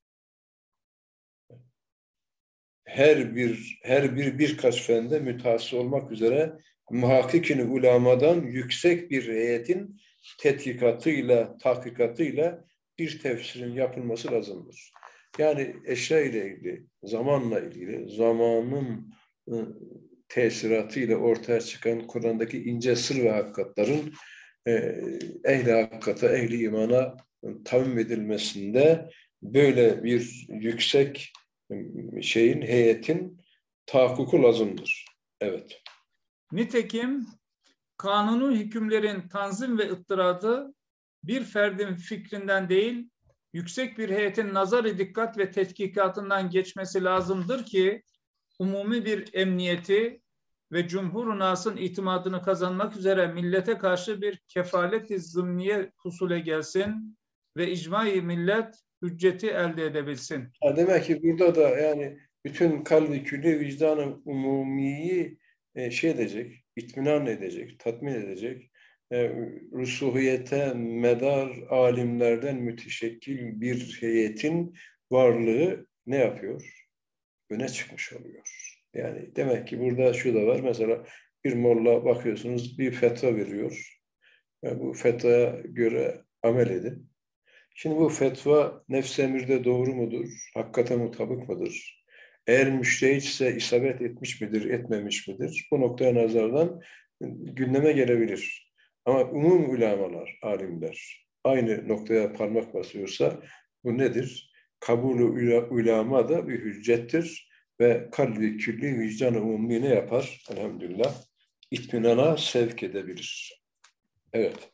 Her bir her bir birkaç fende mütehassıs olmak üzere muhakkikin ulamadan yüksek bir heyetin tetkikatıyla, tahkikatıyla bir tefsirin yapılması lazımdır. Yani eşya ile ilgili, zamanla ilgili, zamanın ı, tesiratıyla ortaya çıkan Kur'an'daki ince sır ve hakikatların e, ehli hakikata, ehli imana tavim edilmesinde böyle bir yüksek şeyin, heyetin tahakkuku lazımdır. Evet. Nitekim kanuni hükümlerin tanzim ve ıttıradı bir ferdin fikrinden değil, yüksek bir heyetin nazar-ı dikkat ve tetkikatından geçmesi lazımdır ki umumi bir emniyeti ve cumhur-u nasın itimadını kazanmak üzere millete karşı bir kefalet-i zımniye husule gelsin ve icma-i millet hücceti elde edebilsin. Ha, demek ki burada da yani bütün kalbi külli vicdanı umumiyi e, şey edecek, itminan edecek, tatmin edecek, e, rusuhiyete medar alimlerden müteşekkil bir heyetin varlığı ne yapıyor? Öne çıkmış oluyor. Yani demek ki burada şu da var. Mesela bir molla bakıyorsunuz bir fetva veriyor. Yani bu fetvaya göre amel edin. Şimdi bu fetva nefs-i emirde doğru mudur? Hakikate mutabık mıdır? Eğer müştehitse isabet etmiş midir, etmemiş midir? Bu noktaya nazardan gündeme gelebilir. Ama umum ulamalar, alimler aynı noktaya parmak basıyorsa bu nedir? Kabul-ü ulama da bir hüccettir ve kalbi külli vicdan-ı umumi ne yapar? Elhamdülillah itminana sevk edebilir. Evet.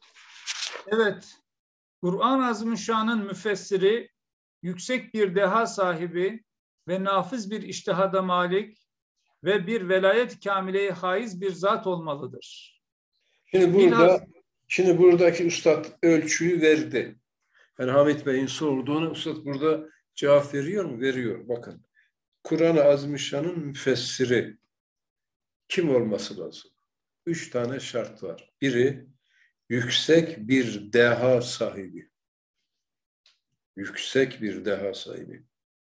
Evet. Kur'an-ı Azimüşşan'ın müfessiri, yüksek bir deha sahibi ve nafiz bir iştihada malik ve bir velayet-i kamileye haiz bir zat olmalıdır. Şimdi burada, Bilhas, şimdi buradaki üstad ölçüyü verdi. Yani Hamit Bey'in sorduğunu üstad burada cevap veriyor mu? Veriyor. Bakın. Kur'an-ı Azimüşşan'ın müfessiri kim olması lazım? Üç tane şart var. Biri, yüksek bir deha sahibi. Yüksek bir deha sahibi.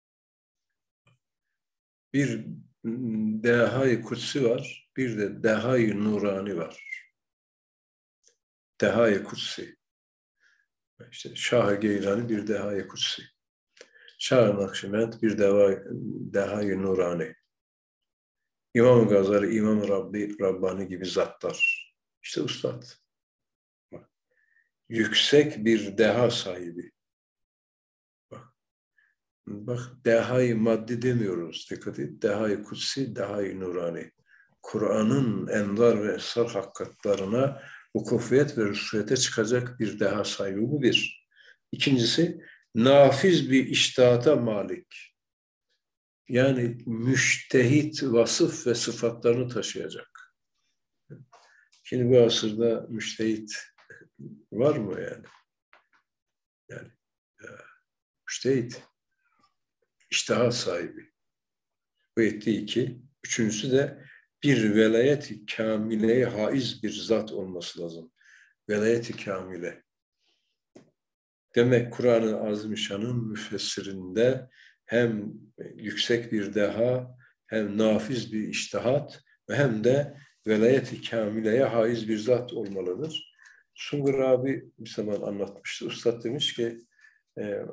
Bir deha-i kutsi var, bir de deha-i nurani var. Deha-i kutsi. İşte Şah-ı Geylani bir deha-i kutsi. Şah-ı Nakşibend bir deha-i nurani. İmam-ı Gazali, İmam-ı Rabbi, Rabbani gibi zatlar. İşte ustad. Bak. Yüksek bir deha sahibi. Bak, Bak deha-i maddi demiyoruz. Dikkat et. Deha-i kutsi, deha-i nurani. Kur'an'ın endar ve esrar hakikatlarına vukufiyet ve rüsviyete çıkacak bir deha sahibi. Bu bir. İkincisi, nafiz bir iştihata malik. Yani müştehit vasıf ve sıfatlarını taşıyacak. Şimdi bu asırda müştehit var mı yani? Yani ya, müştehit, iştihat sahibi. Bu ettiği iki. Üçüncüsü de bir velayet-i kamileye haiz bir zat olması lazım. Velayet-i kamile. Demek Kur'an-ı Azimüşşan'ın müfessirinde hem yüksek bir deha, hem nafiz bir iştihat ve hem de velayet-i kamileye haiz bir zat olmalıdır. Sungur abi bir zaman anlatmıştı. Üstad demiş ki e, e,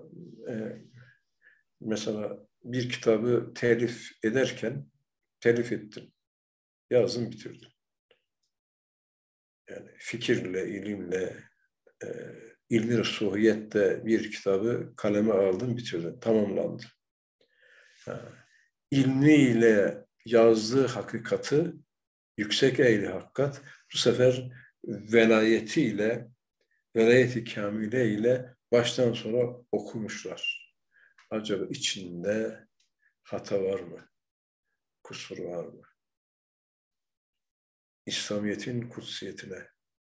mesela bir kitabı telif ederken telif ettin. Yazdın bitirdin. Yani fikirle, ilimle, e, ilmi ruhiyette bir kitabı kaleme aldın, bitirdin, tamamlandı. Ha. İlmiyle yazdığı hakikati, yüksek ehli hakikat, bu sefer velayetiyle, velayeti kamile ile baştan sona okumuşlar. Acaba içinde hata var mı? kusur var mı? İslamiyet'in kutsiyetine,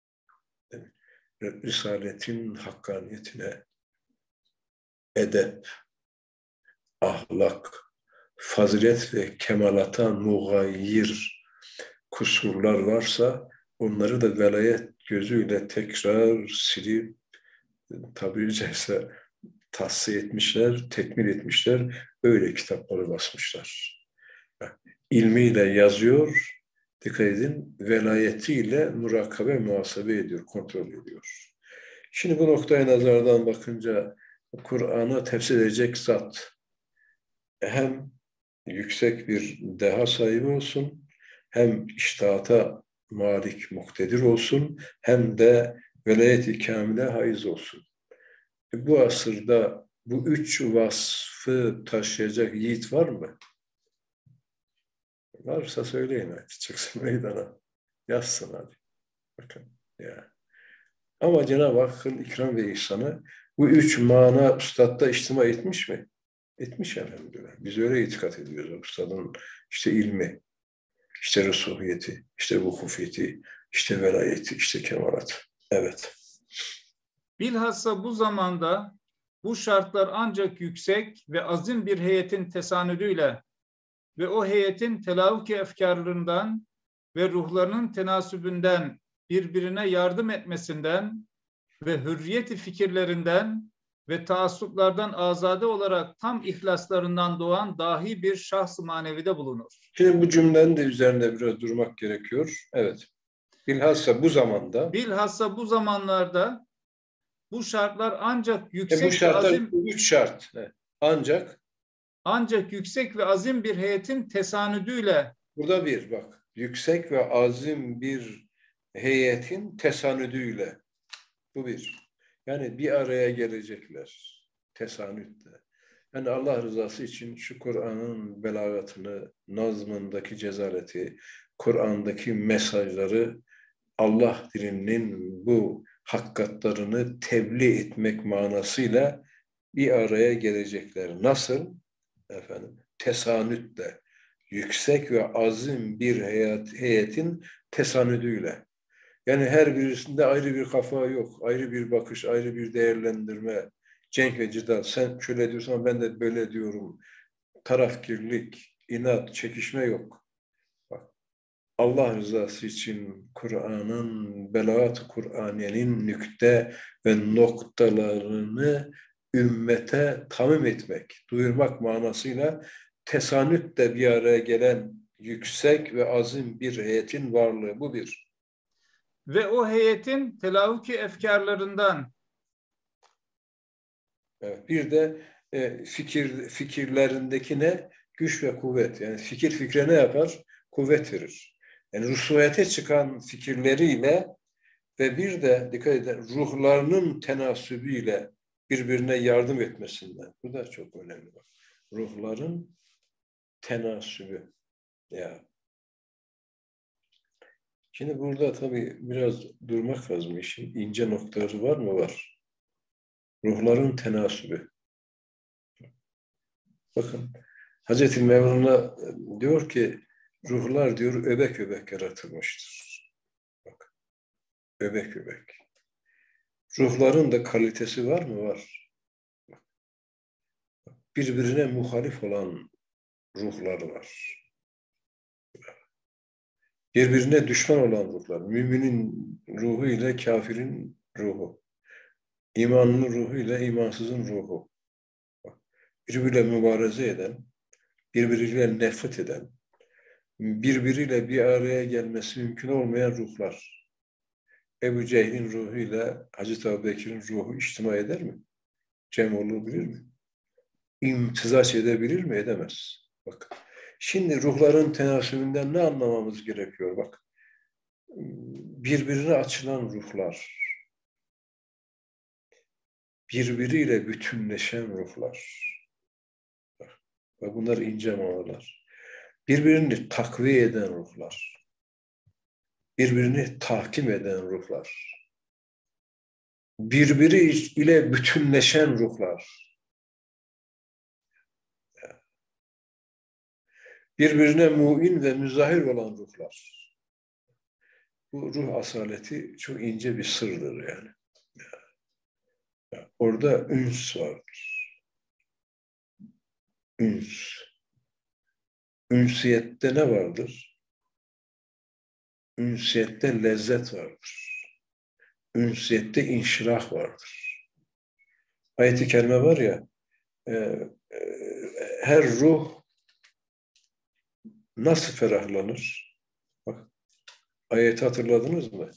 Risaletin hakkaniyetine, edep, ahlak, fazilet ve kemalata mugayyir kusurlar varsa onları da velayet gözüyle tekrar silip tabiri caizse tahsiye etmişler, tekmil etmişler, öyle kitapları basmışlar. İlmiyle yazıyor, dikkat edin, velayetiyle murakabe, muhasebe ediyor, kontrol ediyor. Şimdi bu noktaya nazardan bakınca Kur'an'ı tefsir edecek zat hem yüksek bir deha sahibi olsun, hem iştihata malik, muktedir olsun, hem de velayet-i kamile haiz olsun. Bu asırda bu üç vasfı taşıyacak yiğit var mı? Varsa söyleyin hadi, çıksın meydana. Yazsın hadi. Bakın ya. Ama Cenab-ı Hakk'ın ikram ve ihsanı bu üç mana üstadda içtima etmiş mi? Etmiş elhamdülillah. Biz öyle itikat ediyoruz. Üstadın işte ilmi, işte rusuhiyeti, işte vukufiyeti, işte velayeti, işte kemalat. Evet. Bilhassa bu zamanda bu şartlar ancak yüksek ve azim bir heyetin tesanüdüyle ve o heyetin telavuk-i efkarlarından ve ruhlarının tenasübünden birbirine yardım etmesinden ve hürriyeti fikirlerinden ve taassuplardan azade olarak tam ihlaslarından doğan dahi bir şahs-ı manevide bulunur. Şimdi bu cümlenin de üzerinde biraz durmak gerekiyor. Evet. Bilhassa bu zamanda. Bilhassa bu zamanlarda bu şartlar ancak yüksek e bu şartlar, ve azim. Üç şart. Ancak. Ancak yüksek ve azim bir heyetin tesanüdüyle. Burada bir bak. Yüksek ve azim bir heyetin tesanüdüyle. Bu bir. Yani bir araya gelecekler. Tesanütle. Yani Allah rızası için şu Kur'an'ın belagatını, nazmındaki cezaleti, Kur'an'daki mesajları, Allah dilinin bu hakikatlarını tebliğ etmek manasıyla bir araya gelecekler. Nasıl? Efendim, tesanütle, yüksek ve azim bir heyet, heyetin tesanüdüyle. Yani her birisinde ayrı bir kafa yok, ayrı bir bakış, ayrı bir değerlendirme, cenk ve cidal. Sen şöyle diyorsan ben de böyle diyorum. Tarafkirlik, inat, çekişme yok. Bak, Allah rızası için Kur'an'ın, belagat-ı Kur'aniyenin nükte ve noktalarını ümmete tamim etmek, duyurmak manasıyla tesanütle bir araya gelen yüksek ve azim bir heyetin varlığı. Bu bir. Ve o heyetin telavuk-i efkarlarından. Evet, bir de e, fikir fikirlerindekine güç ve kuvvet. Yani fikir fikre ne yapar? Kuvvet verir. Yani rusuvete çıkan fikirleriyle ve bir de dikkat edin ruhlarının tenasübüyle birbirine yardım etmesinden. Bu da çok önemli. Ruhların tenasübü. Ya. Şimdi burada tabii biraz durmak lazım. İşin ince noktaları var mı? Var. Ruhların tenasübü. Bakın Hazreti Mevlana diyor ki ruhlar diyor öbek öbek yaratılmıştır. Bak, öbek öbek. Ruhların da kalitesi var mı? Var. Birbirine muhalif olan ruhlar var. Birbirine düşman olan ruhlar. Müminin ruhu ile kafirin ruhu. İmanın ruhu ile imansızın ruhu. Birbiriyle mübareze eden, birbiriyle nefret eden, birbiriyle bir araya gelmesi mümkün olmayan ruhlar. Ebu Cehil'in ruhu ile Hazreti Ebubekir'in ruhu içtima eder mi? Cem olabilir mi? İmtizaç edebilir mi? Edemez. Bak. Şimdi ruhların tenasübünden ne anlamamız gerekiyor? Bak. Birbirine açılan ruhlar. Birbiriyle bütünleşen ruhlar. Bak. Bunlar ince manalar. Birbirini takviye eden ruhlar. Birbirini tahkim eden ruhlar. Birbiri ile bütünleşen ruhlar. birbirine mu'in ve müzahir olan ruhlar. Bu ruh asaleti çok ince bir sırdır yani. Orada üns vardır. Üns. Ünsiyette ne vardır? Ünsiyette lezzet vardır. Ünsiyette inşirah vardır. Ayet-i kerime var ya, e, e, her ruh nasıl ferahlanır? Bak, ayeti hatırladınız mı?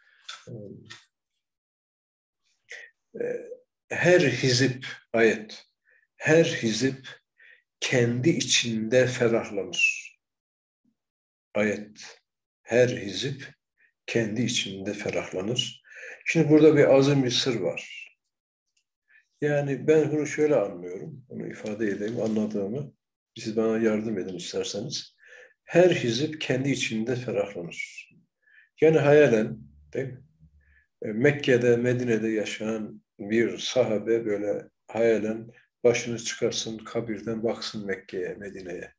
E, her hizip, ayet, her hizip kendi içinde ferahlanır. Ayet, her hizip kendi içinde ferahlanır. Şimdi burada bir azim bir sır var. Yani ben bunu şöyle anlıyorum, onu ifade edeyim, anladığımı. Siz bana yardım edin isterseniz. Her hizip kendi içinde ferahlanır. Yani hayalen, değil mi? Mekke'de, Medine'de yaşayan bir sahabe böyle hayalen başını çıkarsın, kabirden baksın Mekke'ye, Medine'ye.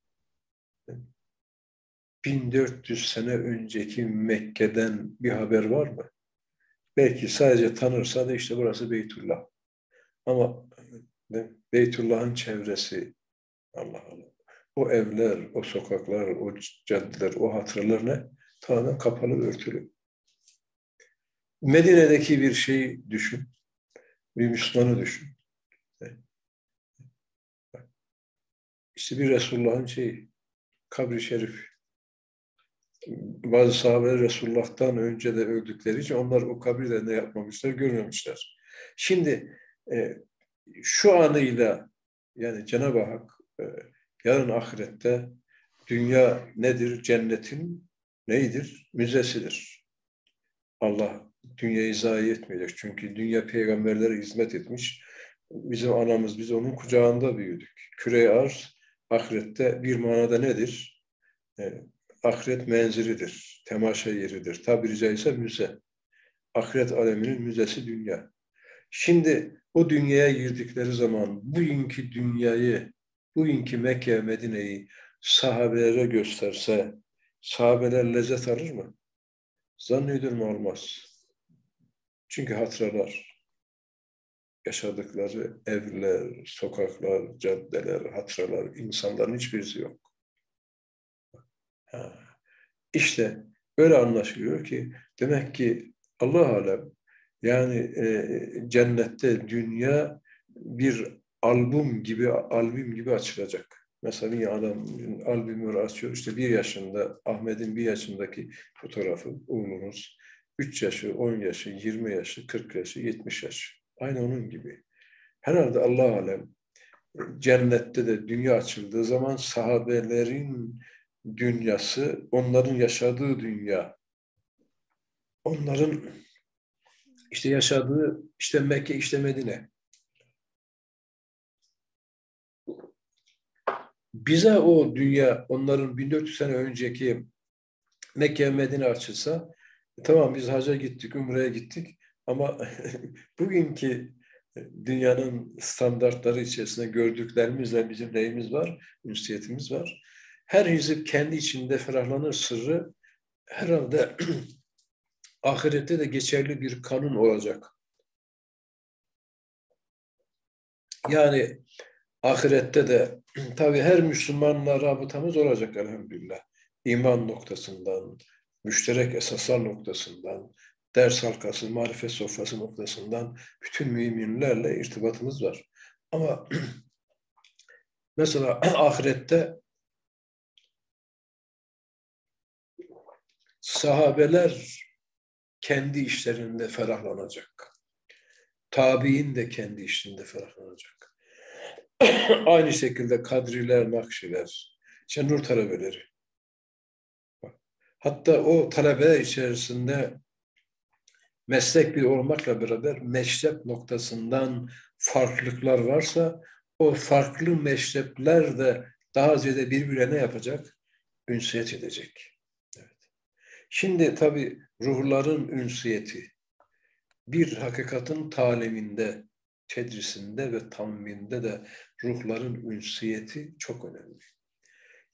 bin dört yüz sene önceki Mekke'den bir haber var mı? Belki sadece tanırsa da işte burası Beytullah. Ama Beytullah'ın çevresi, Allah Allah. O evler, o sokaklar, o caddeler, o hatıralar ne? Tamamen kapalı, örtülü. Medine'deki bir şeyi düşün. Bir Müslümanı düşün. İşte bir Resulullah'ın şeyi, kabri şerif. Bazı sahabeler Resulullah'tan önce de öldükleri için onlar o kabirde ne yapmamışlar, görmemişler. Şimdi e, şu anıyla yani Cenab-ı Hak e, yarın ahirette dünya nedir? Cennetin neydir? Müzesidir. Allah dünyayı zayi etmeyecek. Çünkü dünya peygamberlere hizmet etmiş. Bizim anamız, biz onun kucağında büyüdük. Küre-i arz ahirette bir manada nedir? E, ahiret menzilidir, temaşa yeridir. Tabiri caizse müze. Ahiret aleminin müzesi dünya. Şimdi o dünyaya girdikleri zaman bugünkü dünyayı, bugünkü Mekke, Medine'yi sahabelere gösterse, sahabeler lezzet alır mı? Zannediyorum olmaz. Çünkü hatıralar, yaşadıkları evler, sokaklar, caddeler, hatıralar, insanların hiçbirisi yok. Ha. İşte böyle anlaşılıyor ki demek ki Allah alem yani e, cennette dünya bir albüm gibi albüm gibi açılacak. Mesela bir adam albümü açıyor. İşte bir yaşında Ahmet'in bir yaşındaki fotoğrafı oğlumuz. Üç yaşı, on yaşı, yirmi yaşı, kırk yaşı, yetmiş yaş. Aynı onun gibi. Herhalde Allah alem cennette de dünya açıldığı zaman sahabelerin dünyası, onların yaşadığı dünya, onların işte yaşadığı işte Mekke, işte Medine. Bize o dünya, onların bin dört yüz sene önceki Mekke, Medine açılsa, tamam biz hacca gittik, umreye gittik ama bugünkü dünyanın standartları içerisinde gördüklerimizle bizim neyimiz var? Ünsiyetimiz var. Her hizip kendi içinde ferahlanır sırrı herhalde ahirette de geçerli bir kanun olacak. Yani ahirette de tabii her Müslümanla rabıtamız olacak elhamdülillah. İman noktasından, müşterek esaslar noktasından, ders halkası, marifet sofrası noktasından bütün müminlerle irtibatımız var. Ama mesela ahirette sahabeler kendi işlerinde ferahlanacak. Tabi'in de kendi işinde ferahlanacak. Aynı şekilde kadriler, nakşiler, işte nur talebeleri. Hatta o talebeler içerisinde meslek bir olmakla beraber meşrep noktasından farklılıklar varsa o farklı meşrepler de daha ziyade birbirine ne yapacak? Ünsiyet edecek. Evet. Şimdi tabii ruhların ünsiyeti bir hakikatin taliminde, tedrisinde ve tamiminde de ruhların ünsiyeti çok önemli.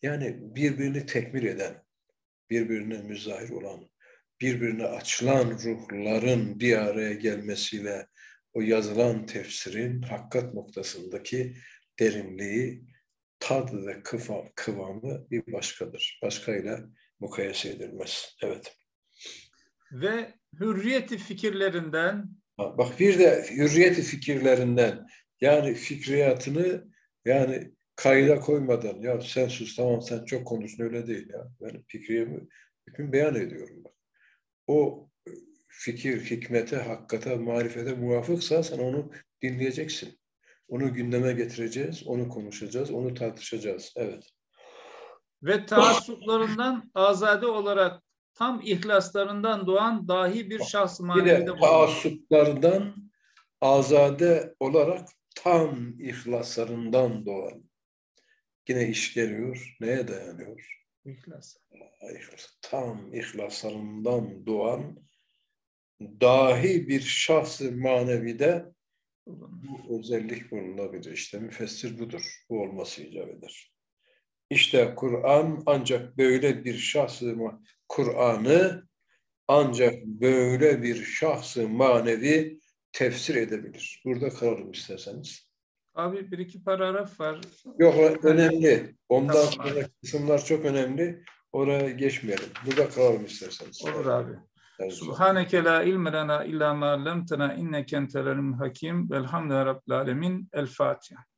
Yani birbirini tekmil eden, birbirine müzahir olan, birbirine açılan ruhların bir araya gelmesiyle o yazılan tefsirin hakikat noktasındaki derinliği, tad ve kıvam, kıvamı bir başkadır. Başkayla mukayese edilmez. Evet. Ve hürriyeti fikirlerinden, bak bir de hürriyeti fikirlerinden, yani fikriyatını yani kayda koymadan, ya sen sus, tamam sen çok konuştun, öyle değil ya. Ben fikriyemi hüküm beyan ediyorum bak. O fikir, hikmete, hakikate, marifete muvafıksa sen onu dinleyeceksin. Onu gündeme getireceğiz, onu konuşacağız, onu tartışacağız. Evet. Ve taassuplarından azade olarak tam ihlaslarından doğan dahi bir şahs manevide Yine taassuplardan azade olarak tam ihlaslarından doğan. Yine iş geliyor. Neye dayanıyor? İhlas. Tam ihlaslarından doğan dahi bir şahs-ı manevide bu özellik bulunabilir. İşte müfessir budur. Bu olması icap eder. İşte Kur'an ancak böyle bir şahs-ı Kur'an'ı ancak böyle bir şahs-ı manevi tefsir edebilir. Burada kalalım isterseniz. Abi bir iki paragraf var. Yok, önemli. Ondan Tamam sonra kısımlar çok önemli. Oraya geçmeyelim. Burada kalalım isterseniz. Olur abi. Yani Subhaneke la ilme lena illa ma allamtena inneke entel alimul hakim. Velhamdülillahi rabbil alemin. El Fatiha.